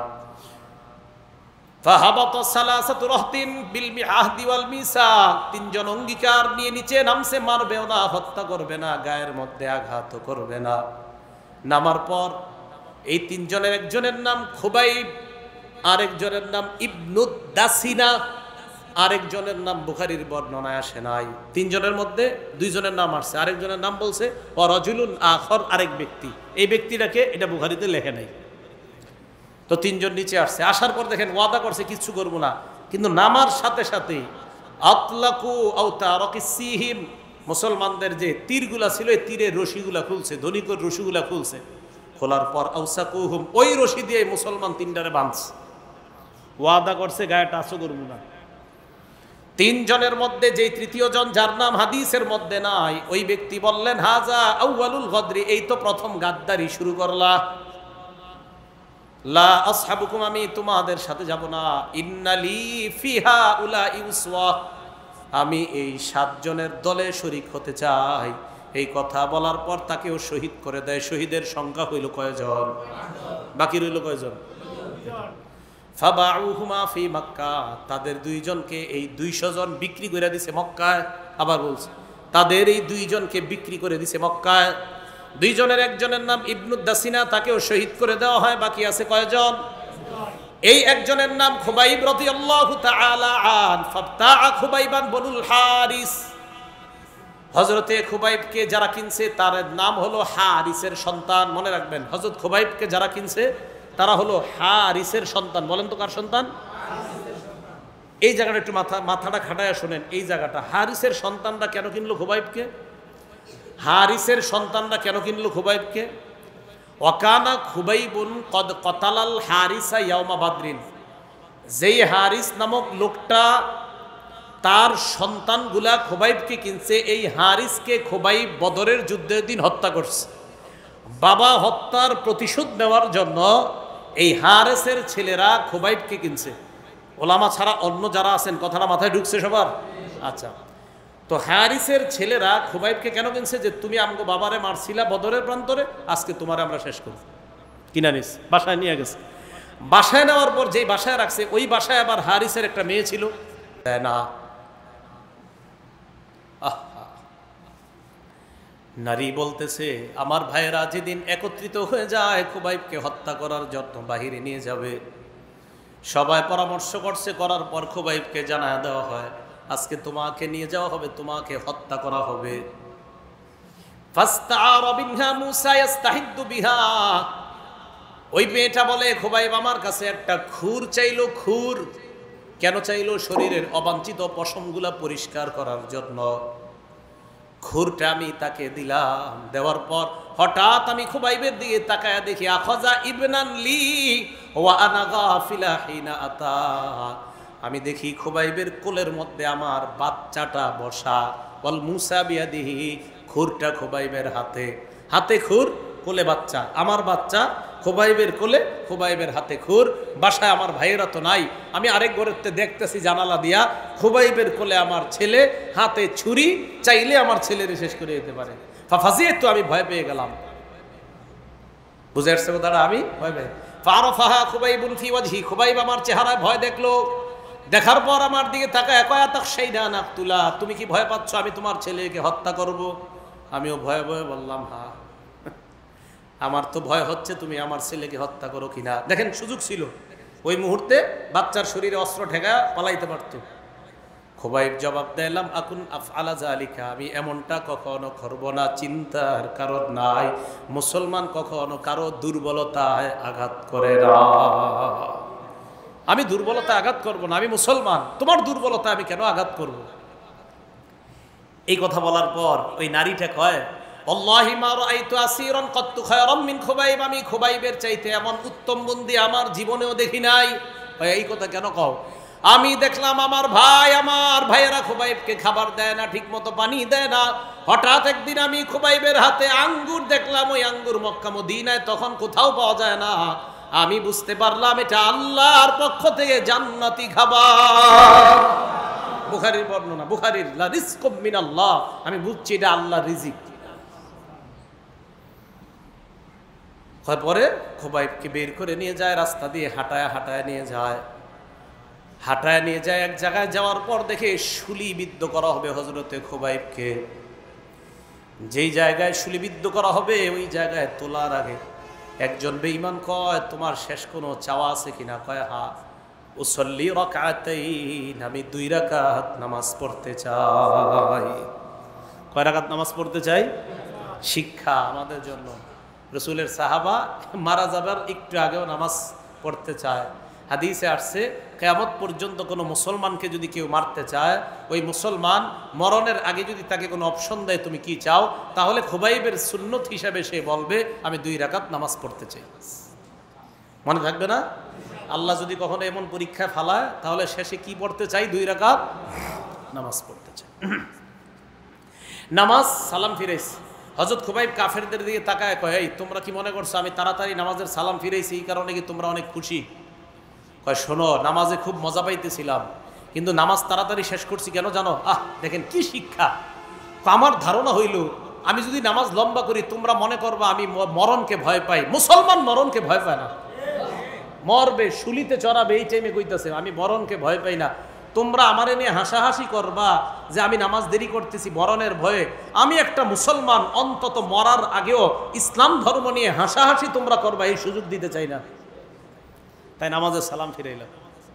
তিনজন অঙ্গীকার নিয়ে নিচে নামছে, মারবেও না, হত্যা করবে না, গায়ের মধ্যে আঘাত করবে না। নামার পর এই তিনজনের একজনের নাম খুবাইব, আরেকজনের নাম ইবনুদ দাসিনা, আরেকজনের নাম বুখারীর বর্ণনায় আসে নাই। তিনজনের মধ্যে দুইজনের নাম আসছে, আরেকজনের নাম বলছে ও রাজুলুন আখর, আরেক ব্যক্তি। এই ব্যক্তিটাকে এটা বুখারীতে লেখে নাই। তো তিনজন নিচে আসছে, আসার পর দেখেন ওয়াদা করছে কিচ্ছু করবো না, কিন্তু নামার সাথে সাথে আতলাকু আও তারাকিসিহিম, মুসলমানদের যে তীরগুলা ছিল এই তীরের রশিগুলা খুলছে, ধনিকর রশিগুলা খুলছে। খোলার পর আউসাকুহুম, ওই রশি দিয়ে মুসলমান তিনটারে বাঁধছে। ওয়াদা করছে গায়ে টাচও করবো না। তিনজনের মধ্যে যে তৃতীয় জন, যার নাম হাদিসের মধ্যে নাই, ওই ব্যক্তি বললেন হাজা আউয়ালুল গদরি, এই তো প্রথম গাদ্দারি শুরু করলা। লা আসহাবুকুম, আমি তোমাদের সাথে যাব না। ইন্নালি ফিহা উলাই উসওয়া, আমি এই সাতজনের দলে শরীক হতে চাই। এই কথা বলার পর তাকেও শহীদ করে দেয়। শহীদের সংখ্যা হইল কয়জন? বাকি রইল কয়জন? ফাবাউহুমা ফি মক্কা, তাদের দুইজনকে এই দুইশো জন বিক্রি করে দিছে মক্কায়। আবার বলছে তাদের এই দুইজনকে বিক্রি করে দিছে মক্কায়। দুইজনের একজনের নাম ইবনুদ দাসিনা, তাকেও শহীদ করে দেওয়া হয়। বাকি আছে কয়জন? এই একজনের নাম খুবাইব রাদিয়াল্লাহু তাআলা আন, ফাবতাআ খুবাইবান বনুল হারিস। হযরতে খুবাইবকে যারা কিনছে তার নাম হলো হারিসের সন্তান। মনে রাখবেন, হযরত খুবাইবকে যারা কিনছে তারা হলো হারিসের সন্তান। বলেন তো কার সন্তান? এই জায়গাটা একটু মাথা মাথাটা খাটায় শোনেন। এই জায়গাটা হারিসের সন্তানরা কেন কিনলো খুবাইবকে? হারিসের সন্তানরা কেন কিনলো খুবাইবকে? ওয়াকানা খুবাইবুন কদ কতালাল হারিসা ইয়াউমা বাদরিন, যেই হারিস নামক লোকটা তার সন্তানগুলা খোবাইবকে কিনছে, এই হারিসকে খোবাইব বদরের যুদ্ধের দিন হত্যা করছে। বাবা হত্যার প্রতিশোধ নেওয়ার জন্য এই হারেসের ছেলেরা খোবাইবকে কিনছে। ওলামা ছাড়া অন্য যারা আছেন, কথাটা মাথায় ঢুকছে সবার? আচ্ছা, তো হারিসের ছেলেরা খোবাইবকে কেন কিনছে? যে তুমি আমগো বাবারে মারছিলা বদরের প্রান্তরে, আজকে তোমারে আমরা শেষ করব। কিনা নিস, বাসায় নিয়ে গেছে। বাসায় নেওয়ার পর যেই বাসায় রাখছে, ওই বাসায় আবার হারিসের একটা মেয়ে ছিল না। নারী বলতেছে, আমার ভাইয়েরা যেদিন একত্রিত হয়ে যায় খোবাইবকে হত্যা করার জন্য বাহিরে নিয়ে যাবে, সবাই পরামর্শ করছে, করার পর খোবাইবকে জানায় দেওয়া হয় আজকে তোমাকে নিয়ে যাওয়া হবে, তোমাকে হত্যা করা হবে। ওই মেয়েটা বলে, খোবাইব আমার কাছে একটা খুর চাইলো। খুর কেন চাইলো? শরীরের অবাঞ্ছিত পশমগুলা পরিষ্কার করার জন্য। খুরটা আমি তাকে দিলাম। দেওয়ার পর হঠাৎ আমি খোবাইবের দিকে তাকায়া দেখি, আখাযা ইবনান লি ওয়া আনা গাফিলা হিনা আতা। আমি দেখি খোবাইবের কোলের মধ্যে আমার বাচ্চাটা বসা। বল মুসা বিয়াদিহি, খুরটা খোবাইবের হাতে। হাতে খুর, কোলে বাচ্চা। আমার বাচ্চা খোবাইবের কোলে, খোবাইবের হাতে খুর। বাসায় আমার ভাইয়েরা তো নাই, আমি আরেক ঘরেতে দেখতেছি জানালা দিয়া, খোবাইবের কোলে আমার ছেলে, হাতে ছুরি, চাইলে আমার ছেলেরে শেষ করে দিতে পারে। ফাফাজিয়ে তো আমি ভয় পেয়ে গেলাম। বুঝে আসছে কথাটা? আমি ভয় পেয়ে ফারাফাহা খোবাইবুন ফি ওয়াজহি, খোবাইব আমার চেহারায় ভয় দেখলো। দেখার পর আমার দিকে তাকায়, কয়া তাকশাইনা নাকতুলা, তুমি কি ভয় পাচ্ছ আমি তোমার ছেলেকে হত্যা করব? আমিও ভয়ে ভয়ে বললাম, হ্যাঁ আমার তো ভয় হচ্ছে তুমি আমার ছেলেকে হত্যা করো কিনা। দেখেন সুযোগ ছিল, ওই মুহূর্তে বাচ্চার শরীরে অস্ত্র ঠেকা পালাইতে পারত। খোবাইব জবাব দিলাম, আকুন আফআলা যালিকা, আমি এমনটা কখনো করব না, চিন্তার কারণ নাই। মুসলমান কখনো কারো দুর্বলতায় আঘাত করে না। আমি দুর্বলতায় আঘাত করব না, আমি মুসলমান, তোমার দুর্বলতা আমি কেন আঘাত করব? এই কথা বলার পর ওই নারীটা কয়, আল্লাহি মা রাআইতু আসীরান কাত্তু খায়রাম মিন খোবাইব, আমি খোবাইবের চাইতে এমন উত্তম বন্দী আমার জীবনেও দেখি নাই। এই কথা কেন কও? আমি দেখলাম আমার ভাই, আমার ভাইয়েরা খোবাইবকে খাবার দেয় না, ঠিক মতো পানি দেয় না। হঠাৎ একদিন আমি খোবাইবের হাতে আঙ্গুর দেখলাম, ওই আঙ্গুর মক্কা মদিনায় তখন কোথাও পাওয়া যায় না। আমি বুঝতে পারলাম এটা আল্লাহর পক্ষ থেকে জান্নাতি খাবার। বুখারীর বর্ণনা, বুখারীর লা রিজকুম মিনাল্লাহ, আমি বুঝছি এটা আল্লাহর রিজিক। পরে খোবাইবকে বের করে নিয়ে যায়, রাস্তা দিয়ে হাঁটায় হাঁটায় নিয়ে যায়। হাঁটায় নিয়ে যায় এক জায়গায়, যাওয়ার পর দেখে শুলিবিদ্ধ করা হবে হযরতে খোবাইবকে। যেই জায়গায় শুলিবিদ্ধ করা হবে ওই জায়গায় তোলার আগে একজন বেঈমান কয়, তোমার শেষ কোনো চাওয়া আছে কিনা? কয়, হ্যাঁ, উসল্লি রাকাতাইন, আমি দুই রাকাত নামাজ পড়তে চাই। কয় রাকাত নামাজ পড়তে চাই? শিক্ষা আমাদের জন্য। রসুলের সাহাবা মারা যাবার একটু আগেও নামাজ পড়তে চায়। হাদিসে আসছে, কিয়ামত পর্যন্ত কোনো মুসলমানকে যদি কেউ মারতে চায়, ওই মুসলমান মরণের আগে যদি তাকে কোনো অপশন দেয় তুমি কি চাও, তাহলে খোবাইবের সুন্নত হিসাবে সে বলবে আমি দুই রাকাত নামাজ পড়তে চাই। মনে থাকবে না? আল্লাহ যদি কখনো এমন পরীক্ষায় ফালায়, তাহলে শেষে কি পড়তে চাই? দুই রাকাত নামাজ পড়তে চাই। নামাজ সালাম ফিরাইছি। হযরত খোবাইব কাফেরদের দিকে তাকায় কয়, এই তোমরা কি মনে করছো আমি তাড়াতাড়ি নামাজের সালাম ফিরাইছি এই কারণে কি তোমরা অনেক খুশি? কয়, শোনো, নামাজে খুব মজা পাইতেছিলাম, কিন্তু নামাজ তাড়াতাড়ি শেষ করছি কেন জানো? আহ দেখেন কি শিক্ষা। আমার ধারণা হইল আমি যদি নামাজ লম্বা করি তোমরা মনে করবা আমি মরণকে ভয় পাই। মুসলমান মরণকে ভয় পায় না, মরবে, শুলিতে চড়াবে, এই টাইমে কইতেছে আমি মরণকে ভয় পাই না। তোমরা আমারে নিয়ে হাসাহাসি করবা যে আমি নামাজ দেরি করতেছি মরণের ভয়ে। আমি একটা মুসলমান, অন্তত মরার আগেও ইসলাম ধর্ম নিয়ে হাসাহাসি তোমরা করবা, এই সুযোগ দিতে চাই না। তাই নামাজের সালাম ফিরাইলাম।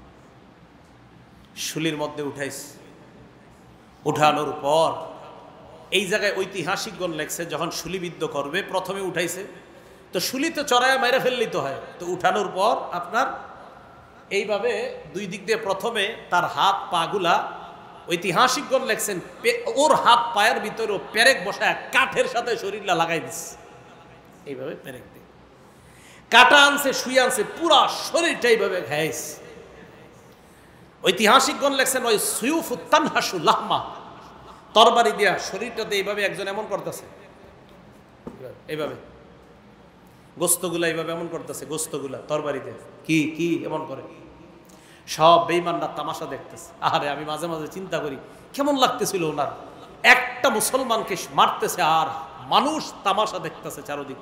শুলির মধ্যে উঠাইস। উঠানোর পর এই জায়গায় ঐতিহাসিকগণ লেখছে, যখন শুলিবিদ্ধ করবে প্রথমে উঠাইছে, তো শুলিতে চড়ায় মেরে ফেললেই তো হয়। তো উঠানোর পর আপনার এইভাবে দুই দিক দিয়ে প্রথমে তার হাত পাগুলা, ঐতিহাসিকগণ লেখছেন ওর হাত পায়ের ভিতরেও পেরেক বসায় কাঠের সাথে শরীরটা লাগাই দিচ্ছে। এইভাবে পেরেক দিয়ে কাটা আনছে, শুয়ে আনছে, পুরা শরীরটা এইভাবে ঘাইছে। ঐতিহাসিকগণ লেখছেন ওই সুয়ুফুত তানহাসু লাহমা, তরবারি দিয়া শরীরটাতে এইভাবে একজন এমন করতেছে, এইভাবে গোস্তগুলা এইভাবে এমন করতেছে, গোস্তগুলা তরবারি দিয়ে কি কি এমন করে, সব বেঈমানরা তামাশা দেখতেছে। আরে আমি মাঝে মাঝে চিন্তা করি কেমন লাগতেছিল ওনার, একটা মুসলমানকে মারতেছে আর মানুষ তামাশা দেখতেছে চারদিক।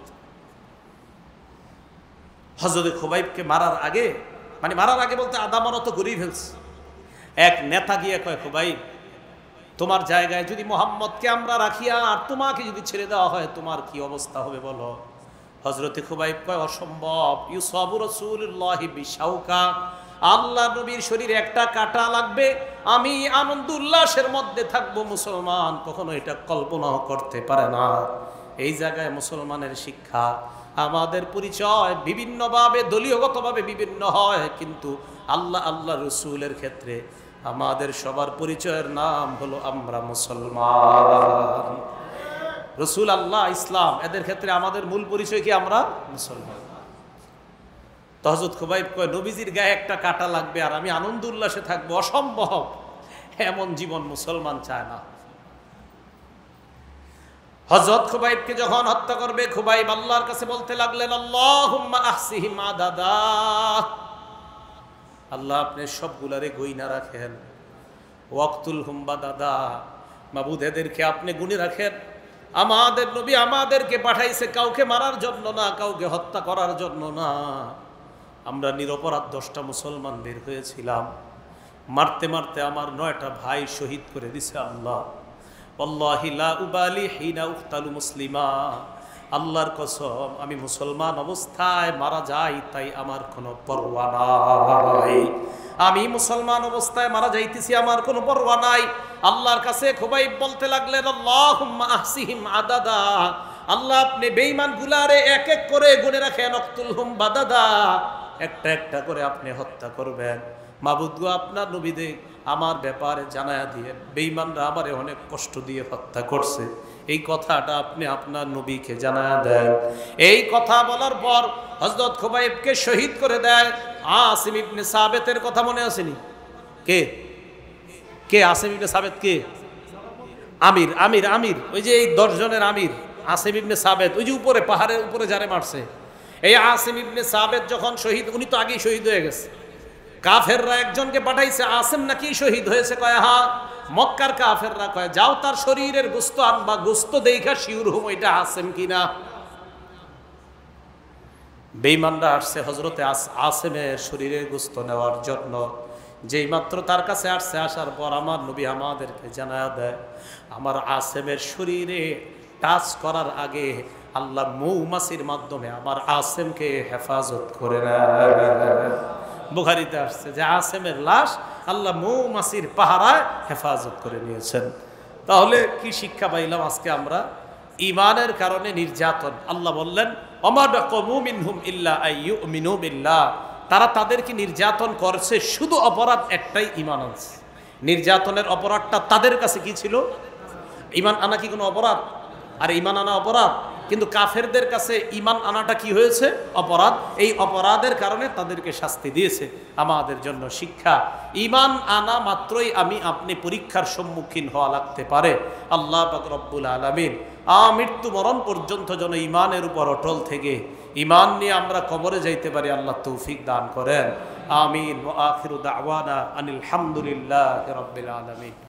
হযরত খুবাইবকে মারার আগে, মানে মারার আগে বলতে আধা মারা তো করেই ফেলছে, এক নেতা গিয়ে কয় খুবাইব তোমার জায়গায় যদি মুহাম্মদকে আমরা রাখিয়া আর তোমাকে যদি ছেড়ে দেওয়া হয় তোমার কি অবস্থা হবে বলো। হযরত খুবাইব কয় অসম্ভব, ইউসাবু রাসূলুল্লাহি বিশাউকা, আল্লাহ নবীর শরীরে একটা কাঁটা লাগবে, আমি আনন্দ উল্লাসের মধ্যে থাকবো, মুসলমান কখনো এটা কল্পনাও করতে পারে না। এই জায়গায় মুসলমানের শিক্ষা, আমাদের পরিচয় বিভিন্নভাবে দলীয়গতভাবে বিভিন্ন হয়, কিন্তু আল্লাহ আল্লাহ রসুলের ক্ষেত্রে আমাদের সবার পরিচয়ের নাম হলো আমরা মুসলমান। রসুল, আল্লাহ, ইসলাম, এদের ক্ষেত্রে আমাদের মূল পরিচয় কি? আমরা মুসলমান। তো হযরত খুবাইব কয় নবীজির গায়ে একটা কাঁটা লাগবে আর আমি আনন্দ উল্লাসে থাকবো, অসম্ভব, এমন জীবন মুসলমান চায় না। হযরত খুবাইবকে যখন হত্যা করবে, খুবাইব আল্লাহর কাছে বলতে লাগলেন আল্লাহুম্মা আহসিহিম আদাদা, আল্লাহ আপনি সবগুলারে গইনা রাখেন, ওয়াক্তুল হুম্বা দাদা, মাবুদ এদেরকে আপনি গুণে রাখেন। আমাদের নবী আমাদেরকে পাঠাইছে কাউকে মারার জন্য না, কাউকে হত্যা করার জন্য না। আমরা নিরপরাধ দশটা মুসলমান বের হয়েছিলাম, মারতে মারতে আমার নয়টা ভাই শহীদ করে দিছে আল্লাহ। ওয়াল্লাহি লা উবালি হিনা উক্তালু মুসলিমা, আল্লাহর কসম আমি মুসলমান অবস্থায় মারা যাই তাই আমার কোনো পরোয়া নাই, আমি মুসলমান অবস্থায় মারা যাইতেছি আমার কোনো পরোয়া নাই। আল্লাহর কাছে খুবাইব বলতে লাগলেন আল্লাহুম্মা আহসিহিম আদাদা, আল্লাহ আপনি বেঈমান গুলারে এক এক করে গুনে রাখেন, ওয়াক্তুলহুম বাদাদা, একটা একটা করে আপনি হত্যা করবেন। মাবুদ গো আপনার নবীদের আমার ব্যাপারে জানায়া দিয়ে বেঈমানরা আমারে অনেক কষ্ট দিয়ে হত্যা করছে, এই কথাটা আপনি আপনার নবীকে জানায়া দেন। এই কথা বলার পর হযরত খুবাইবকে শহীদ করে দেয়। আসিম ইবনে সাবেতের কথা মনে আসেনি? কে কে আসিম ইবনে সাবেত? কে? আমির আমির আমির ওই যে এই দশ জনের আমির আসিম ইবনে সাবেত, ওই যে উপরে পাহাড়ের উপরে যারে মারছে, এই আসিম ইবনে সাবেত যখন শহীদ, উনি তো আগেই শহীদ হয়ে গেছে, কাফেররা একজনকে পাঠাইছে, আসিম নাকি শহীদ হয়েছে, কয় হ্যাঁ। মক্কার কাফেররা কয় যাও তার শরীরের গোস্ত আনবা, গোস্ত দেখা শিউর হুম এটা আসিম কিনা। বেঈমানরা আসছে হযরতে আসিমের শরীরের গোস্ত নেওয়ার জন্য, যেই মাত্র তার কাছে আসছে, আসার পর আমার নবী আমাদেরকে জানায়া দেয় আমার আসিমের শরীরে টাচ করার আগে আল্লাহ মৌমাছির মাধ্যমে আমার আসিমকে হেফাজত করে নেয়। বুখারীতে আসছে যে আসিমের লাশ আল্লাহ মৌমাছির পাহারায় হেফাজত করে নিয়েছেন। তাহলে কি শিক্ষা পাইলাম আজকে আমরা? ইমানের কারণে নির্যাতন, আল্লাহ বললেন ওমা নাকমু মিনহুম ইল্লা আইয়ুমিনু বিল্লাহ, তারা তাদেরকে নির্যাতন করছে শুধু অপরাধ একটাই, ইমান আনছে। নির্যাতনের অপরাধটা তাদের কাছে কি ছিল? ইমান আনা কি কোনো অপরাধ? আর ইমান আনা অপরাধ, কিন্তু কাফেরদের কাছে ইমান আনাটা কি হয়েছে? অপরাধ। এই অপরাধের কারণে তাদেরকে শাস্তি দিয়েছে। আমাদের জন্য শিক্ষা, ইমান আনা মাত্রই আমি আপনি পরীক্ষার সম্মুখীন হওয়া লাগতে পারে। আল্লাহ পাক রব্বুল আলামিন আমৃত্যু মরণ পর্যন্ত যেন ইমানের উপর অটল থেকে ইমান নিয়ে আমরা কবরে যাইতে পারি, আল্লাহ তৌফিক দান করেন। আমিন। ওয়া আখিরু দাওয়ানা আনিল হামদুলিল্লাহি রাব্বিল আলামিন।